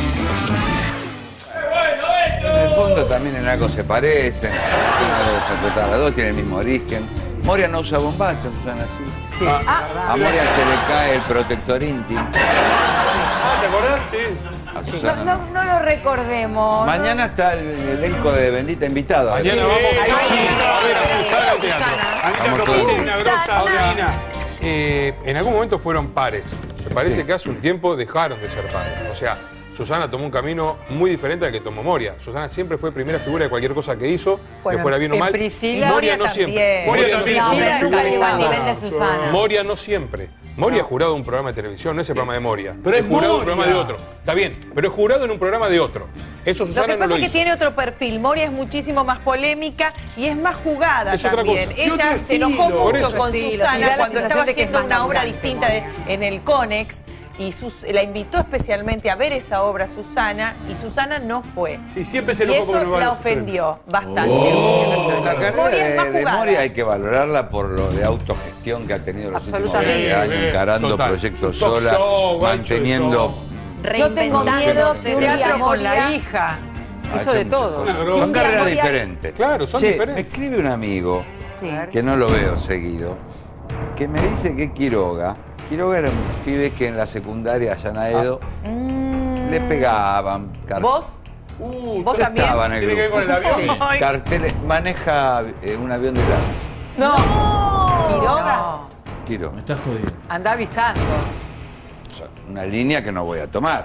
En el fondo también en algo se parecen. Las dos tienen el mismo origen. Moria no usa bombacha, Susana, sí. Sí. A Moria se le cae el protector íntimo. Ah, ¿te acordás? Sí. A No, Susana. no, no lo recordemos. Mañana está el, el elenco de Bendita invitado. Mañana vamos a ver a Susana al teatro. Anita Vamos Propósito, todos. una grosa, Paulina. Eh, en algún momento fueron pares. Me parece Sí. que hace un tiempo dejaron de ser pares. O sea, Susana tomó un camino muy diferente al que tomó Moria. Susana siempre fue primera figura de cualquier cosa que hizo, Bueno, que fuera bien o en mal. Priscila- Moria Moria no también. siempre. Moria también. no No, siempre. pero nunca llegó al nivel de Susana. Susana. Moria no siempre. Moria es jurado de un programa de televisión, no es el programa de Moria. Pero es jurado de un Moria. programa de otro. Está bien, pero es jurado en un programa de otro. Eso Lo Susana que no pasa lo es que hizo. tiene otro perfil. Moria es muchísimo más polémica y es más jugada Es otra también. cosa. Ella Y otro se enojó estilo. Por mucho eso. con Estilo, sí, Susana da la cuando sensación estaba de que es haciendo más una obra laburante, distinta de- en el Conex. Y sus- la invitó especialmente a ver esa obra Susana y Susana no fue. Sí, siempre se Y enojó porque eso no va a la los estrenos. ofendió bastante. Oh. La carrera Moria es más de, de jugada. Moria hay que valorarla por lo de autogestión que ha tenido los últimos Absolutamente. veinte años, Sí, encarando total. proyectos Talk sola, show, manteniendo... Yo tengo miedo que un día Teatro con la Moria... hija. Ah, Hizo de muchas todo. cosas. Claro. Son Un día carreras Moria- diferentes. Claro, son Che, diferentes. me escribe un amigo, Sí. que no lo veo seguido, que me dice que Quiroga, Quiroga era un pibe que en la secundaria allá en Aedo le pegaban. car- ¿Vos? Uh, ¿Vos pero también? estaba en el ¿Tiene que ver grupo. con el avión? Sí. Ay. Carteles, maneja eh, un avión de lado. No. ¿Quiroga? No. Quiroga. Me estás jodiendo. Anda avisando. O sea, una línea que no voy a tomar.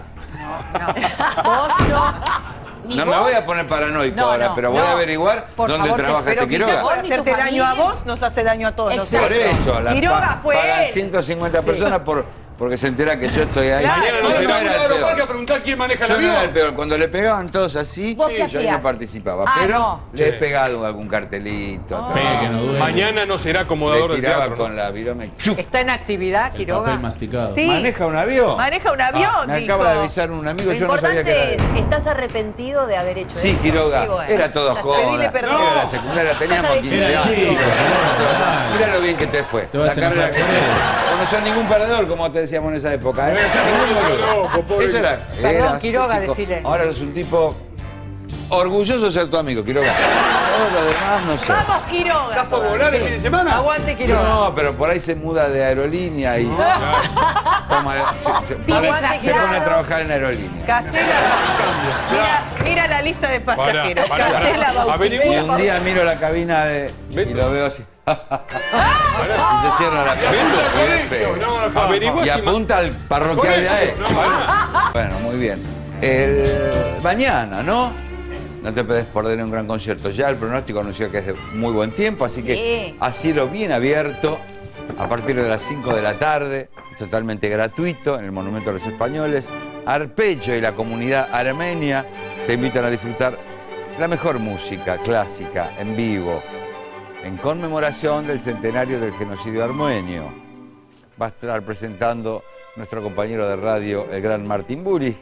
¿Vos no? Ni No vos. me voy a poner paranoico No, ahora, no, pero voy no. a averiguar Por dónde favor, te- trabaja pero este quizás Quiroga. por Vos ni tu hacerte daño a familia. vos nos hace daño a todos. Exacto. Por eso, la Quiroga fue para él. ciento cincuenta personas por, porque se entera que yo estoy ahí. Claro. Mañana no Yo se no va a era el al aeropuerto a peor. preguntar quién maneja el Yo no era el avión. peor. Cuando le pegaban todos así, ¿Vos qué yo ahí no hacías? participaba. Ah, pero no. le he Sí. pegado algún cartelito. Pegue que no duele. Mañana no será Le acomodador del tiraba teatro. con ¿no? la virome. ¿Está en actividad, El Quiroga? papel masticado. Sí. ¿Maneja un avión? Maneja un avión, Ah, me dijo. acaba de avisar un amigo, Lo yo no sabía que era importante él. es, ¿estás arrepentido de haber hecho Sí, eso? Quiroga, Digo, bueno, era todo ya está. joda. Pedile perdón. Era la secundaria, teníamos Pasa de quince chico. años. Chico, Mira lo bien que te fue. Te vas La a carrera enojar que con él. tenés. No sos ningún perdedor, como te decíamos en esa época. ¿eh? Ningún boludo. loco, pobre. Eso era. Perdón, eras, Quiroga, chico. decile. Ahora eres un tipo orgulloso de ser tu amigo, Quiroga. Todo lo demás no sé. Vamos, Quiroga. ¿Estás por volar el fin de semana? Aguante, Quiroga. No, pero por ahí se muda de aerolínea y toma, se, se- Pide se traslado. pone a trabajar en aerolínea. Casela. Mira, mira la lista de pasajeros. Pará, pará, Casela pará. Bautista. Y un día miro la cabina de, y lo veo así. Y se cierra la cabina. y despega. No, no, Averigua Y si ma- apunta al parroquial de ahí. No, pará. Bueno, muy bien. El, mañana, ¿no? No te puedes perder un gran concierto. Ya el pronóstico anunció que es de muy buen tiempo, así que Sí. a cielo bien abierto, a partir de las cinco de la tarde, totalmente gratuito, en el Monumento a los Españoles. Arpecho y la comunidad armenia te invitan a disfrutar la mejor música clásica en vivo, en conmemoración del centenario del genocidio armenio. Va a estar presentando nuestro compañero de radio, el gran Martín Buri,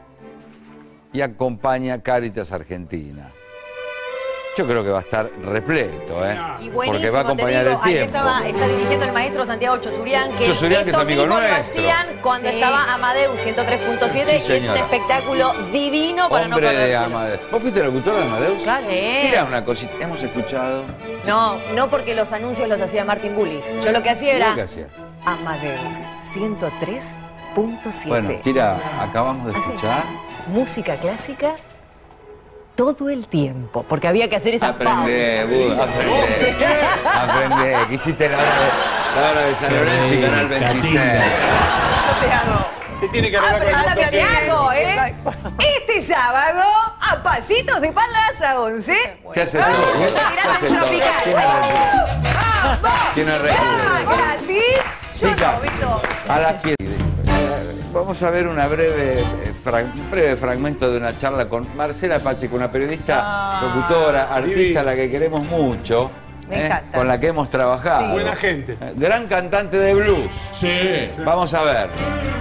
y acompaña Cáritas Argentina. Yo creo que va a estar repleto, ¿eh? Y Porque buenísimo, va a te acompañar digo, el aquí tiempo. estaba, está dirigiendo el maestro Santiago Chosurian, que Chosurian, que es esto amigo mismo lo nuestro. hacían cuando Sí. estaba Amadeus ciento tres punto siete Sí, y es un señora. espectáculo divino para Hombre no de perderse. Amadeus. ¿Vos fuiste locutor de Amadeus? Claro. Sí. Tira una cosita. Hemos escuchado. No, no porque los anuncios los hacía Martín Bulli. Yo lo que hacía ¿Qué era hacía? Amadeus ciento tres punto siete. Bueno, tira, acabamos de ¿Ah, sí? escuchar. Música clásica todo el tiempo, porque había que hacer esa Aprende, pausa. Buda, aprende. Aprende. Que hiciste la hora de, la hora de San Lorenzo y Canal veintiséis. Yo te hago. Se tiene que Ah, arreglar pero con yo el también te otro. hago, ¿eh? Este sábado, a pasitos de Plaza once. ¿Qué haces tú? ¿Qué Tirando haces en tú? tropical. ¿Quién es el- ¡Vamos! ¿Quién es el ¡Ah, gratis! Chicas, a las pies. Vamos a ver una breve, un breve fragmento de una charla con Marcela Pacheco, una periodista, ah, locutora, artista a la que queremos mucho. Me encanta. Eh, con la que hemos trabajado. Sí. Buena gente. Gran cantante de blues. Sí. Vamos a ver.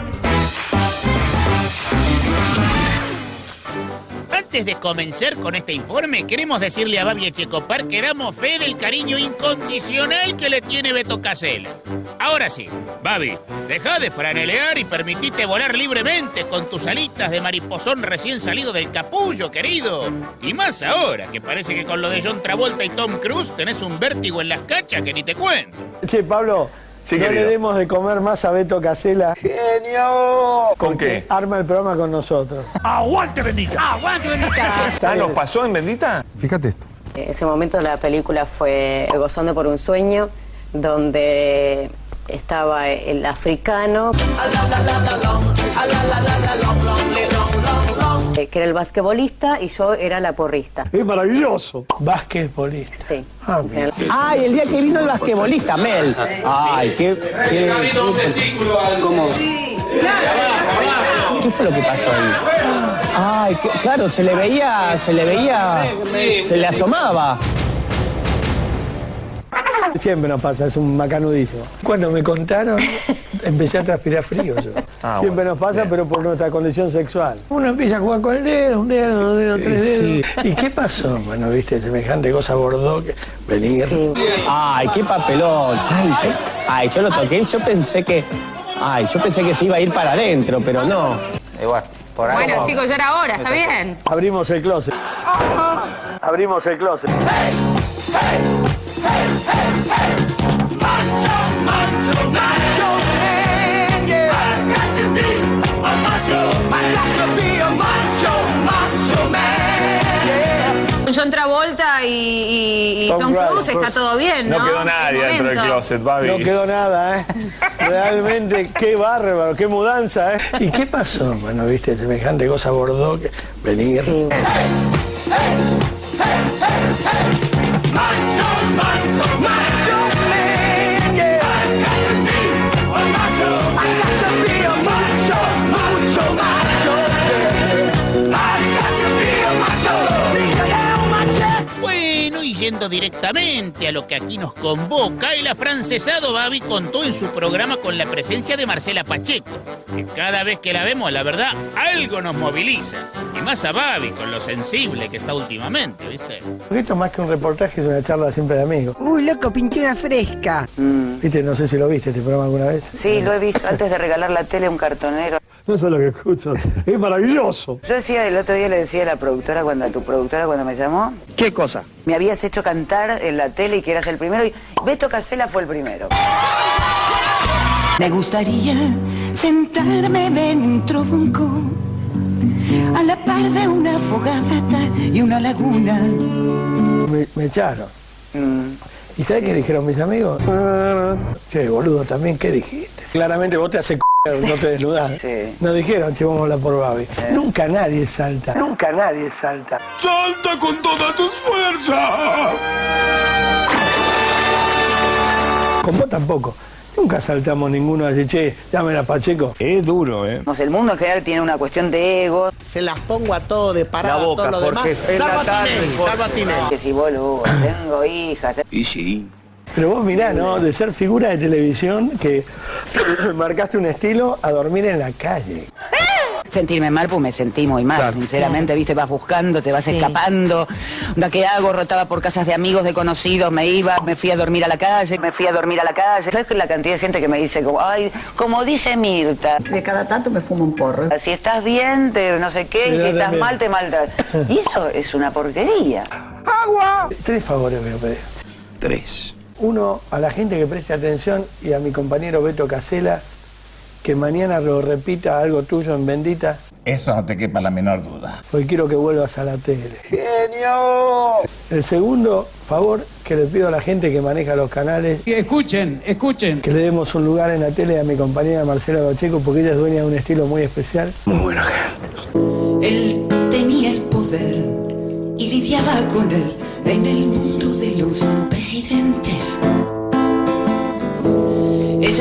Antes de comenzar con este informe, queremos decirle a Babi Echecopar que damos fe del cariño incondicional que le tiene Beto Casella. Ahora sí, Babi, deja de franelear y permitite volar libremente con tus alitas de mariposón recién salido del capullo, querido. Y más ahora, que parece que con lo de John Travolta y Tom Cruise tenés un vértigo en las cachas que ni te cuento. Che, Pablo, sí, no querido. Le demos de comer más a Beto Casella. ¡Genio! ¿Con qué? Arma el programa con nosotros. ¡Aguante, Bendita! ¡Aguante, Bendita! ¿Ah, nos pasó en Bendita? Fíjate esto. Ese momento de la película fue Gozando por un sueño, donde estaba el africano, que era el basquetbolista y yo era la porrista. Es maravilloso. Basquetbolista. Sí. Ah, Ay, el día que vino el basquetbolista, Mel. Ay, qué... qué, qué ¿Cómo? ¿Qué fue lo que pasó ahí? Ay, qué, claro, se le veía, se le veía, se le asomaba. Siempre nos pasa, es un macanudísimo. Cuando me contaron, empecé a transpirar frío yo. Ah, Siempre bueno, nos pasa, bien. Pero por nuestra condición sexual. Uno empieza a jugar con el dedo, un dedo, dos dedos, tres dedos. Sí. ¿Y qué pasó? Bueno, viste, semejante cosa bordó que venir. Sí. Ay, qué papelón. Ay yo, ay, yo lo toqué, yo pensé que... Ay, yo pensé que se iba a ir para adentro, pero no. Igual, por ahí. Bueno, chicos, ya era hora, está bien. Abrimos el closet. Abrimos el closet. Hey, hey. Hey, hey, hey, macho, macho, macho man, yeah. I got to be a macho, I got to be a macho, macho man, yeah. John Travolta y, y, y Tom, Tom Cruise está todo bien, ¿no? No quedó nadie dentro del closet, Babi. No quedó nada, ¿eh? Realmente, qué bárbaro, qué mudanza, ¿eh? ¿Y qué pasó? Bueno, viste, semejante cosa bordó que venir. Sí. Hey, hey, hey, hey, hey. Macho, macho, macho man, yeah. I got to be a macho, I got to be a macho, macho, macho, yeah. I got to be a macho, be a macho. Bueno, y yendo directamente a lo que aquí nos convoca, el afrancesado Babi contó en su programa con la presencia de Marcela Pacheco, que cada vez que la vemos, la verdad, algo nos moviliza. Y más a Babi, con lo sensible que está últimamente, ¿viste? Esto más que un reportaje es una charla siempre de amigos. Uy, loco, pintura fresca. Mm. ¿Viste? No sé si lo viste este programa alguna vez. Sí, lo he visto antes de regalar la tele a un cartonero. No sé lo que escucho. Es maravilloso. Yo decía, el otro día le decía a la productora, cuando a tu productora cuando me llamó. ¿Qué cosa? Me habías hecho cantar en la tele y que eras el primero y Beto Casella fue el primero. Me gustaría sentarme en un tronco a la par de una fogata y una laguna. Me, me echaron. Mm. ¿Y sabes sí. qué dijeron mis amigos? Che, boludo, también, ¿qué dijiste? Claramente vos te haces c***, no te desnudás. Sí. Nos dijeron, che, vamos a hablar por Babi. Eh. Nunca nadie salta. Nunca nadie salta. ¡Salta con todas tus fuerzas! Con vos tampoco. Nunca saltamos ninguno a decir, che, llamen a Pacheco. Es duro, ¿eh? El mundo en general tiene una cuestión de ego. Se las pongo a todos de parada, a todos los demás. Salvo a Tinelli, salvo a Tinelli. Que si boludo, tengo hijas. Y sí. Pero vos mirá, ¿no? De ser figura de televisión que marcaste un estilo a dormir en la calle. Sentirme mal, pues me sentí muy mal, claro. Sinceramente, sí. Viste, vas buscando, te vas sí. escapando. ¿Qué hago? Rotaba por casas de amigos, de conocidos, me iba, me fui a dormir a la calle, me fui a dormir a la calle. ¿Sabes la cantidad de gente que me dice, como, ay, como dice Mirta? De cada tanto me fumo un porro. Si estás bien, te no sé qué, y si estás mal, te maltratas. Y eso es una porquería. ¡Agua! Tres favores me voy a pedir. Tres. Uno, a la gente que preste atención y a mi compañero Beto Casella, que mañana lo repita algo tuyo en Bendita. Eso no te quepa la menor duda. Hoy quiero que vuelvas a la tele. ¡Genio! El segundo favor que le pido a la gente que maneja los canales. Escuchen, escuchen. Que le demos un lugar en la tele a mi compañera Marcela Pacheco, porque ella es dueña de un estilo muy especial. Muy buena gente. Él tenía el poder y lidiaba con él en el mundo de los presidentes. Ella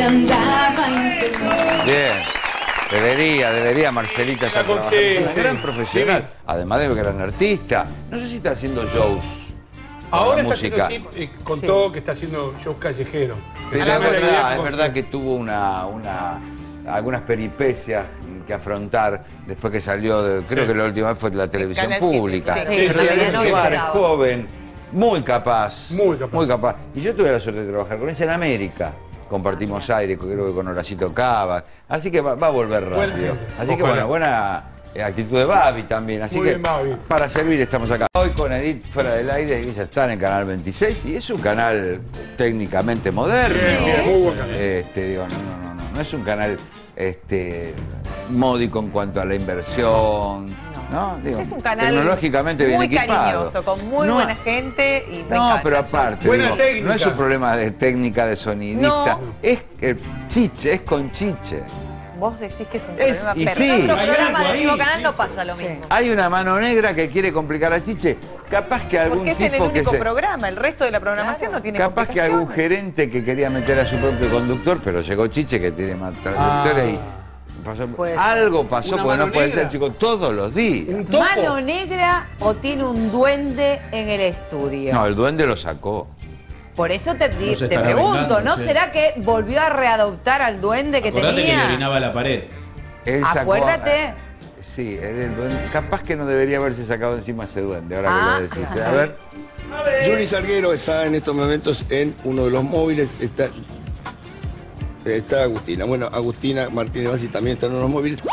se andaba intentando. Bien. Debería, debería Marcelita estar trabajando. Es una gran profesional, además de gran artista. No sé si está haciendo shows. Ahora está música. haciendo, sí, eh, contó sí. que está haciendo shows callejeros. Pero es verdad, es verdad que tuvo una, una, algunas peripecias que afrontar después que salió, de, creo sí. que la última vez fue de la televisión pública. Sí, sí, pero sí, sí, sí, joven, muy capaz, muy capaz. Muy capaz. Y yo tuve la suerte de trabajar con ella en América. Compartimos aire, creo que con Horacito Cava. Así que va, va a volver rápido. Así que bueno, buena actitud de Babi también. Así Muy que bien, Babi. Para servir estamos acá. Hoy con Edith fuera del aire, ella está en el canal veintiséis y es un canal técnicamente moderno. Bien, bien, muy buen canal. Este, digo, no, no, no, no, no es un canal este, módico en cuanto a la inversión. No, digo, es un canal tecnológicamente bien muy equipado. cariñoso, con muy no, buena gente y me No, encanta. pero aparte, Buena digo, no es un problema de técnica, de sonidista, No. es el chiche, es con chiche. Vos decís que es un Es- problema y personal. sí. En otro Hay programa algo del mismo ahí, canal sí. no pasa lo mismo. Hay una mano negra que quiere complicar a Chiche. Capaz que algún Porque es en el tipo que único se... programa, el resto de la programación no tiene Capaz que algún complicaciones. gerente que quería meter a su propio conductor, pero llegó Chiche que tiene más trayectoria y pasó- Puede ser. algo pasó Una porque no mano puede negra. ser, chicos, todos los días. ¿Mano negra o tiene un duende en el estudio? No, el duende lo sacó. Por eso te, No se te estará pregunto, vengando, ¿no che. será que volvió a readoptar al duende que Acordate que le tenía? orinaba a la pared. Él sacó- Acuérdate. Sí, él, el duende. Capaz que no debería haberse sacado encima ese duende, ahora Ah. que lo decís. A ver. Juli Salguero está en estos momentos en uno de los móviles. Está, está Agustina. Bueno, Agustina Martínez Bassi también está en uno de los móviles.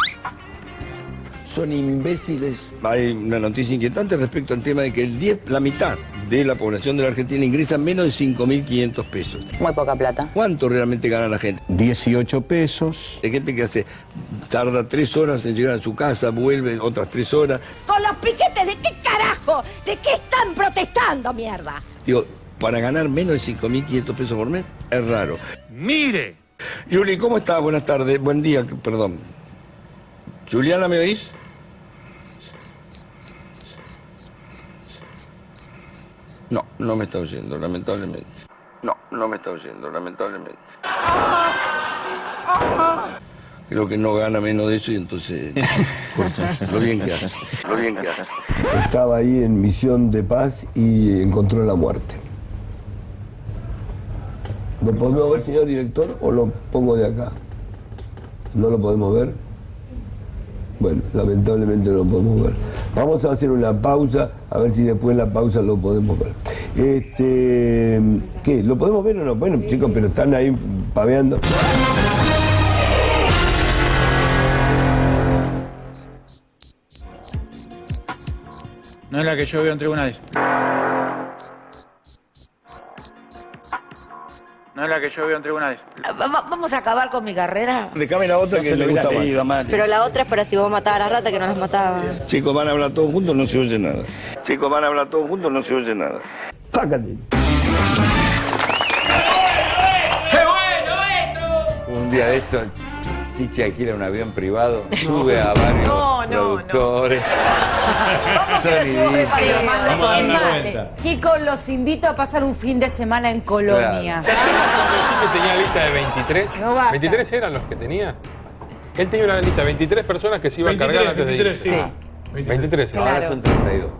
Son imbéciles. Hay una noticia inquietante respecto al tema de que el diez, la mitad de la población de la Argentina ingresa menos de cinco mil quinientos pesos. Muy poca plata. ¿Cuánto realmente gana la gente? dieciocho pesos. Hay gente que hace, tarda tres horas en llegar a su casa, vuelve otras tres horas. Con los piquetes, ¿de qué carajo? ¿De qué están protestando, mierda? Digo, para ganar menos de cinco mil quinientos pesos por mes, es raro. ¡Mire! Juli, ¿cómo estás? Buenas tardes, buen día, perdón. Juliana, ¿me oís? No, no me está oyendo, lamentablemente. No, no me está oyendo, lamentablemente. Creo que no gana menos de eso y entonces corta. Lo bien que hace. Lo bien que hace. Estaba ahí en misión de paz y encontró la muerte. ¿Lo podemos ver, señor director, o lo pongo de acá? ¿No lo podemos ver? Bueno, lamentablemente no lo podemos ver. Vamos a hacer una pausa, a ver si después de la pausa lo podemos ver. Este, ¿qué? ¿Lo podemos ver o no? Bueno, chicos, pero están ahí paveando. No es la que yo veo en tribunales. No es la que yo veo en tribunales. ¿Vamos a acabar con mi carrera? Déjame la otra que le gusta más. Pero la otra es para si vos matabas a las ratas que no las matabas. Chicos, van a hablar todos juntos, no se oye nada. Chicos, van a hablar todos juntos, no se oye nada. ¡Sácate! ¡Qué bueno esto! Un día de esto, Chiche alquila un avión privado, sube a varios No, no, productores. ¿Cómo que lo llevo de sonidistas. paseo? Vamos a dar Es una más, vuelta. chicos, los invito a pasar un fin de semana en Colonia. ¿Que tenía lista de veintitrés? No vaya. ¿veintitrés eran los que tenía? Él tenía una lista de veintitrés personas que se iban a cargar antes de irse. sí. veintitrés. Ahora Claro. son treinta y dos.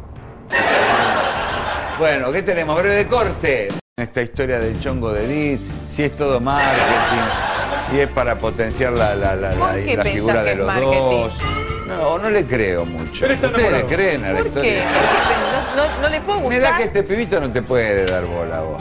Bueno, ¿qué tenemos? Breve corte. Esta historia del chongo de Edith, si es todo marketing, si es para potenciar la, la, la, ¿Por la, qué la pensás figura que de es los marketing? dos. No, no le creo mucho. Pero está ¿Ustedes le enamorado. creen a la ¿Por historia? qué? Porque no, no- no le puedo Me da que gustar. este pibito no te puede dar bola a vos.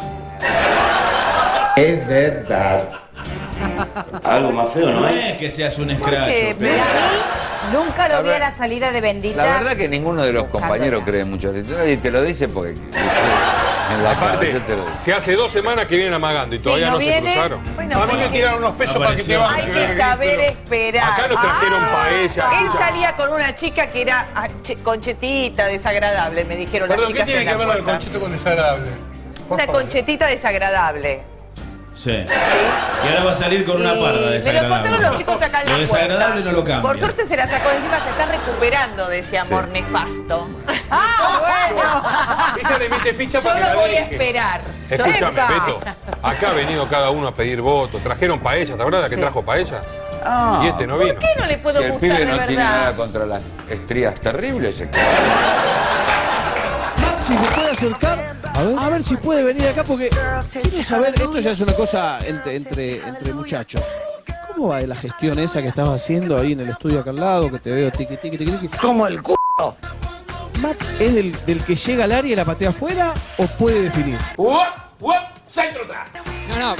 Es verdad. Algo más feo, ¿no No es? es que seas un qué? escracho, Pero pero... Nunca lo La vi a ver- la salida de Bendita. La verdad que ninguno de los compañeros cree mucho. Nadie te lo dice porque en la cara, Aparte, yo te lo digo. si hace dos semanas que vienen amagando y Sí, todavía no no, viene. se cruzaron. Bueno, a mí me porque- tiraron unos pesos para que te Apareció. bajen. Hay que saber esperar. Acá nos trajeron paella. Él salía con una chica que era ah, che- conchetita, desagradable, me dijeron Perdón, las ¿qué chicas tiene en que la ver lo del puerta. conchito con desagradable? Por Una favor. conchetita desagradable. Sí. Y ahora va a salir con una Y parda me lo desagradable. contaron los chicos acá en la Lo desagradable puerta. no lo cambia. Por suerte se la sacó de encima, se está recuperando de ese amor nefasto. ¡Ah, bueno! Ella le mete ficha para Yo que la lo voy a deje. esperar. Escúchame, Epa. Beto. Acá ha venido cada uno a pedir votos. Trajeron paella, ¿te acuerdas la que Sí. trajo paella? Ah, Y este no vino. ¿Por qué no le puedo Si el gustar pibe de no tiene verdad? nada contra las estrías terribles, se queda. Si se puede acercar, a ver. si puede venir acá, porque quiero saber, esto ya es una cosa entre, entre, entre muchachos. ¿Cómo va de la gestión esa que estabas haciendo ahí en el estudio acá al lado, que te veo tiqui, tiqui, tiqui, tiqui? Como el culo. ¿Matt es del, del que llega al área y la patea afuera o puede definir? ¡Centro atrás! No, no.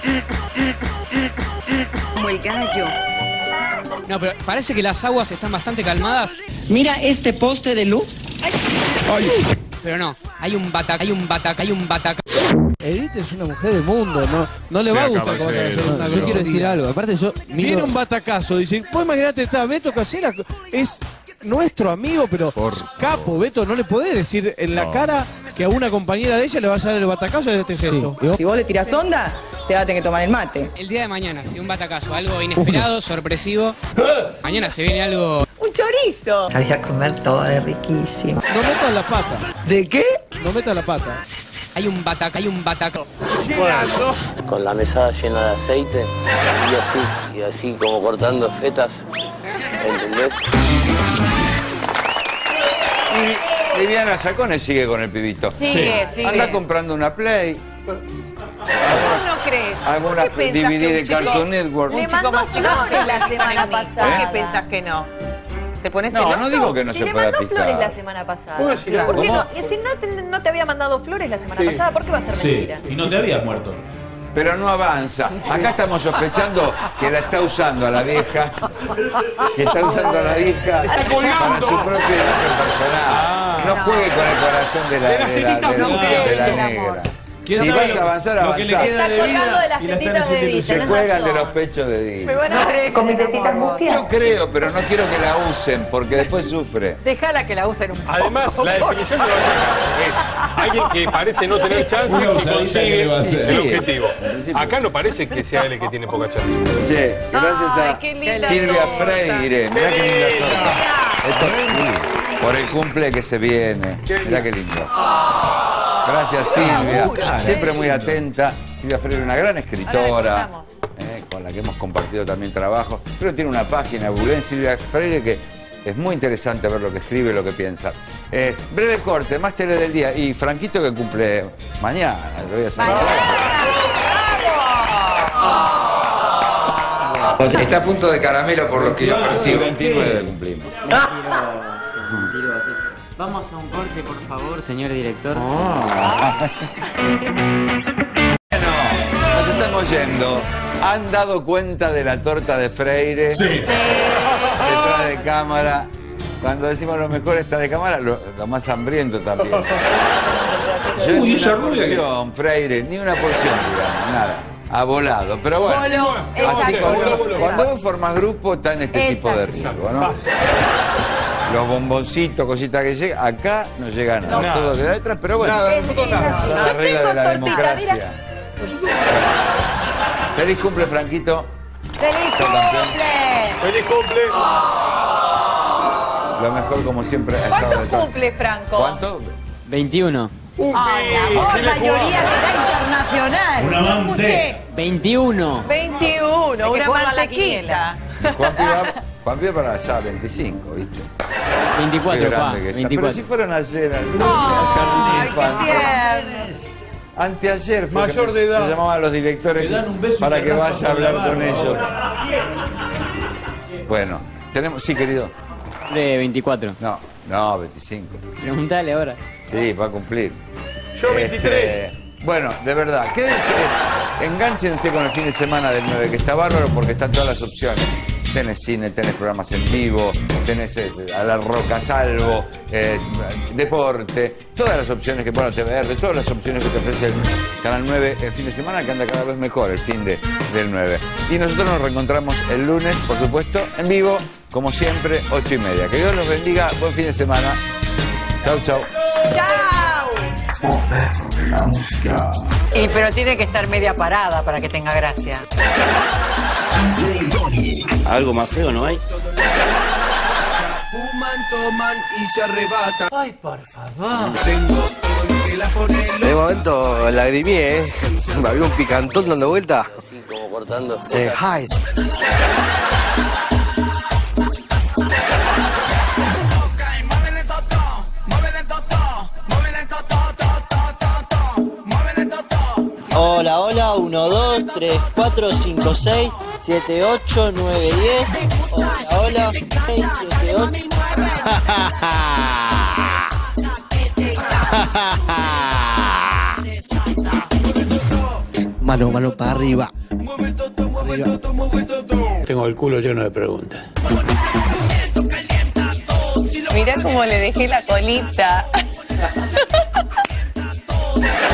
Como el gallo. No, pero parece que las aguas están bastante calmadas. Mira este poste de luz. Pero no, hay un bataca, hay un bataca, hay un bataca. Edith es una mujer del mundo, no, no le Sí, va a acaba gustar de que vaya a ser. hacer una Yo grosería. quiero decir algo, aparte yo Viene un batacazo, dice, vos imaginate, está Beto Casella, es nuestro amigo, pero capo, Beto, no le podés decir en la No. cara que a una compañera de ella le vas a dar el batacazo de este gesto. Si vos le tirás onda, te va a tener que tomar el mate. El día de mañana, si un batacazo, algo inesperado, sorpresivo. Mañana se viene algo. ¡Un chorizo! Voy a comer todo de riquísimo. No metas la pata. ¿De qué? No metas la pata. Hay un bataca, hay un bataca. Con la mesada llena de aceite y así, y así como cortando fetas, ¿entendés? Y Viviana Sacones sigue con el pibito. Sigue, sigue. Anda comprando una Play, ¿Vos no crees? alguna ¿Por qué D pensás V que D un de chico- Cartoon Network. Un chico más chico no se la semana pasada. ¿Por qué pensás que no? ¿Te pones No, celoso? no digo que no Si se le pueda mandó picar. flores la semana pasada. ¿Puedo decir algo? ¿Por qué no? ¿Cómo? Y si no te, no te había mandado flores la semana Sí. pasada, ¿por qué va a ser Sí, mentira? y no te habías muerto. Pero no avanza. Acá estamos sospechando que la está usando a la vieja, que está usando a la vieja para su propia imagen personal. No juegue con el corazón de la, de la, de la- de la negra. ¿Quién Si sabe vas a lo- avanzar, lo que le avanzar. queda de Está colgando de las y la están tetitas de haciendo Edith, Se tenés cuelgan de razón. los pechos de Di. Me van a creer Con mis tetitas mustias. Yo creo, pero no quiero que la usen porque después sufre. Déjala que la usen un poco. Además, la definición de bataca es alguien que parece no tener chance Una y usadita que consigue le va a hacer. el Sí. objetivo. Acá no parece que sea él el que tiene poca chance. Che, gracias Ay, a qué linda Silvia torta. Freire. Mirá qué linda torta. Esto sí, por el cumple que se viene. Mirá qué lindo. Gracias, Silvia. laburo, Siempre che. muy atenta. Silvia Freire, una gran Ahora escritora, le contamos. eh, con la que hemos compartido también trabajo. Pero tiene una página, Bulén Silvia Freire, que es muy interesante ver lo que escribe y lo que piensa. Eh, breve corte, más tele del día. Y Franquito que cumple mañana. Lo voy a hacer. Está a punto de caramelo por lo que yo percibo. veintinueve cumplimos. Vamos a un corte, por favor, señor director. Nos estamos yendo. ¿Han dado cuenta de la torta de Freire? Sí. Detrás de cámara. Cuando decimos lo mejor está de cámara, lo, lo más hambriento también. Yo Uy, ni esa una rubia que- porción, Freire, ni una porción, digamos, nada. Ha volado. Pero bueno, Voló, es así así. cuando, Voló, cuando vos formás grupo está en este Es tipo de así. riesgo, ¿no? Los bomboncitos, cositas que llegan, acá no llega nada. No. Todo queda detrás, pero bueno. Nada, Es- es así. La Yo regla tengo de la tortita, mira. democracia. Feliz cumple, Franquito. ¡Feliz Yo campeón. cumple! ¡Feliz cumple! Lo mejor, como siempre, ha estado ¿Cuánto detrás. cumple, Franco? ¿Cuánto? veintiuno. Ay, mi amor, mayoría de edad internacional. Un amante. veintiuno. veintiuno, que una juega la mantequita. Juan Pío, Juan Pío para allá, veinticinco, ¿viste? Qué veinticuatro, pa. grande que está. Pero veinticuatro. si fueron ayer al Ay, qué jardín tierno. Anteayer fue Mayor que de edad. se llamaban a los directores Le dan un beso y para te que raspan vaya a con la hablar con barba. ellos. Bueno, tenemos, sí, querido. De veinticuatro. No, no, veinticinco. Preguntale ahora. Sí, va a cumplir. Yo Este, veintitrés. bueno, de verdad, quédense, enganchense con el fin de semana del nueve, que está bárbaro porque están todas las opciones. Tenés cine, tenés programas en vivo, tenés eh, a la roca salvo, eh, deporte, todas las opciones que pone T V R, todas las opciones que te ofrece el Canal nueve el fin de semana, que anda cada vez mejor el fin de, del nueve. Y nosotros nos reencontramos el lunes, por supuesto, en vivo, como siempre, ocho y media. Que Dios los bendiga, buen fin de semana. Chau, chau. ¡Chao! Y pero tiene que estar media parada para que tenga gracia. Algo más feo no hay. Fuma toman y se arrebatan. Ay, por favor. Tengo todo lo que la pone. De momento lagrimié, ¿eh? Me había un picantón dando vuelta. Así como cortando. Sí, hi. Hola, hola, uno, dos, tres, cuatro, cinco, seis, siete, ocho, nueve, diez. Hola, hola, seis, siete, ocho. Mano, mano para arriba. arriba. Tengo el culo lleno de preguntas. Mirá cómo le dejé la colita.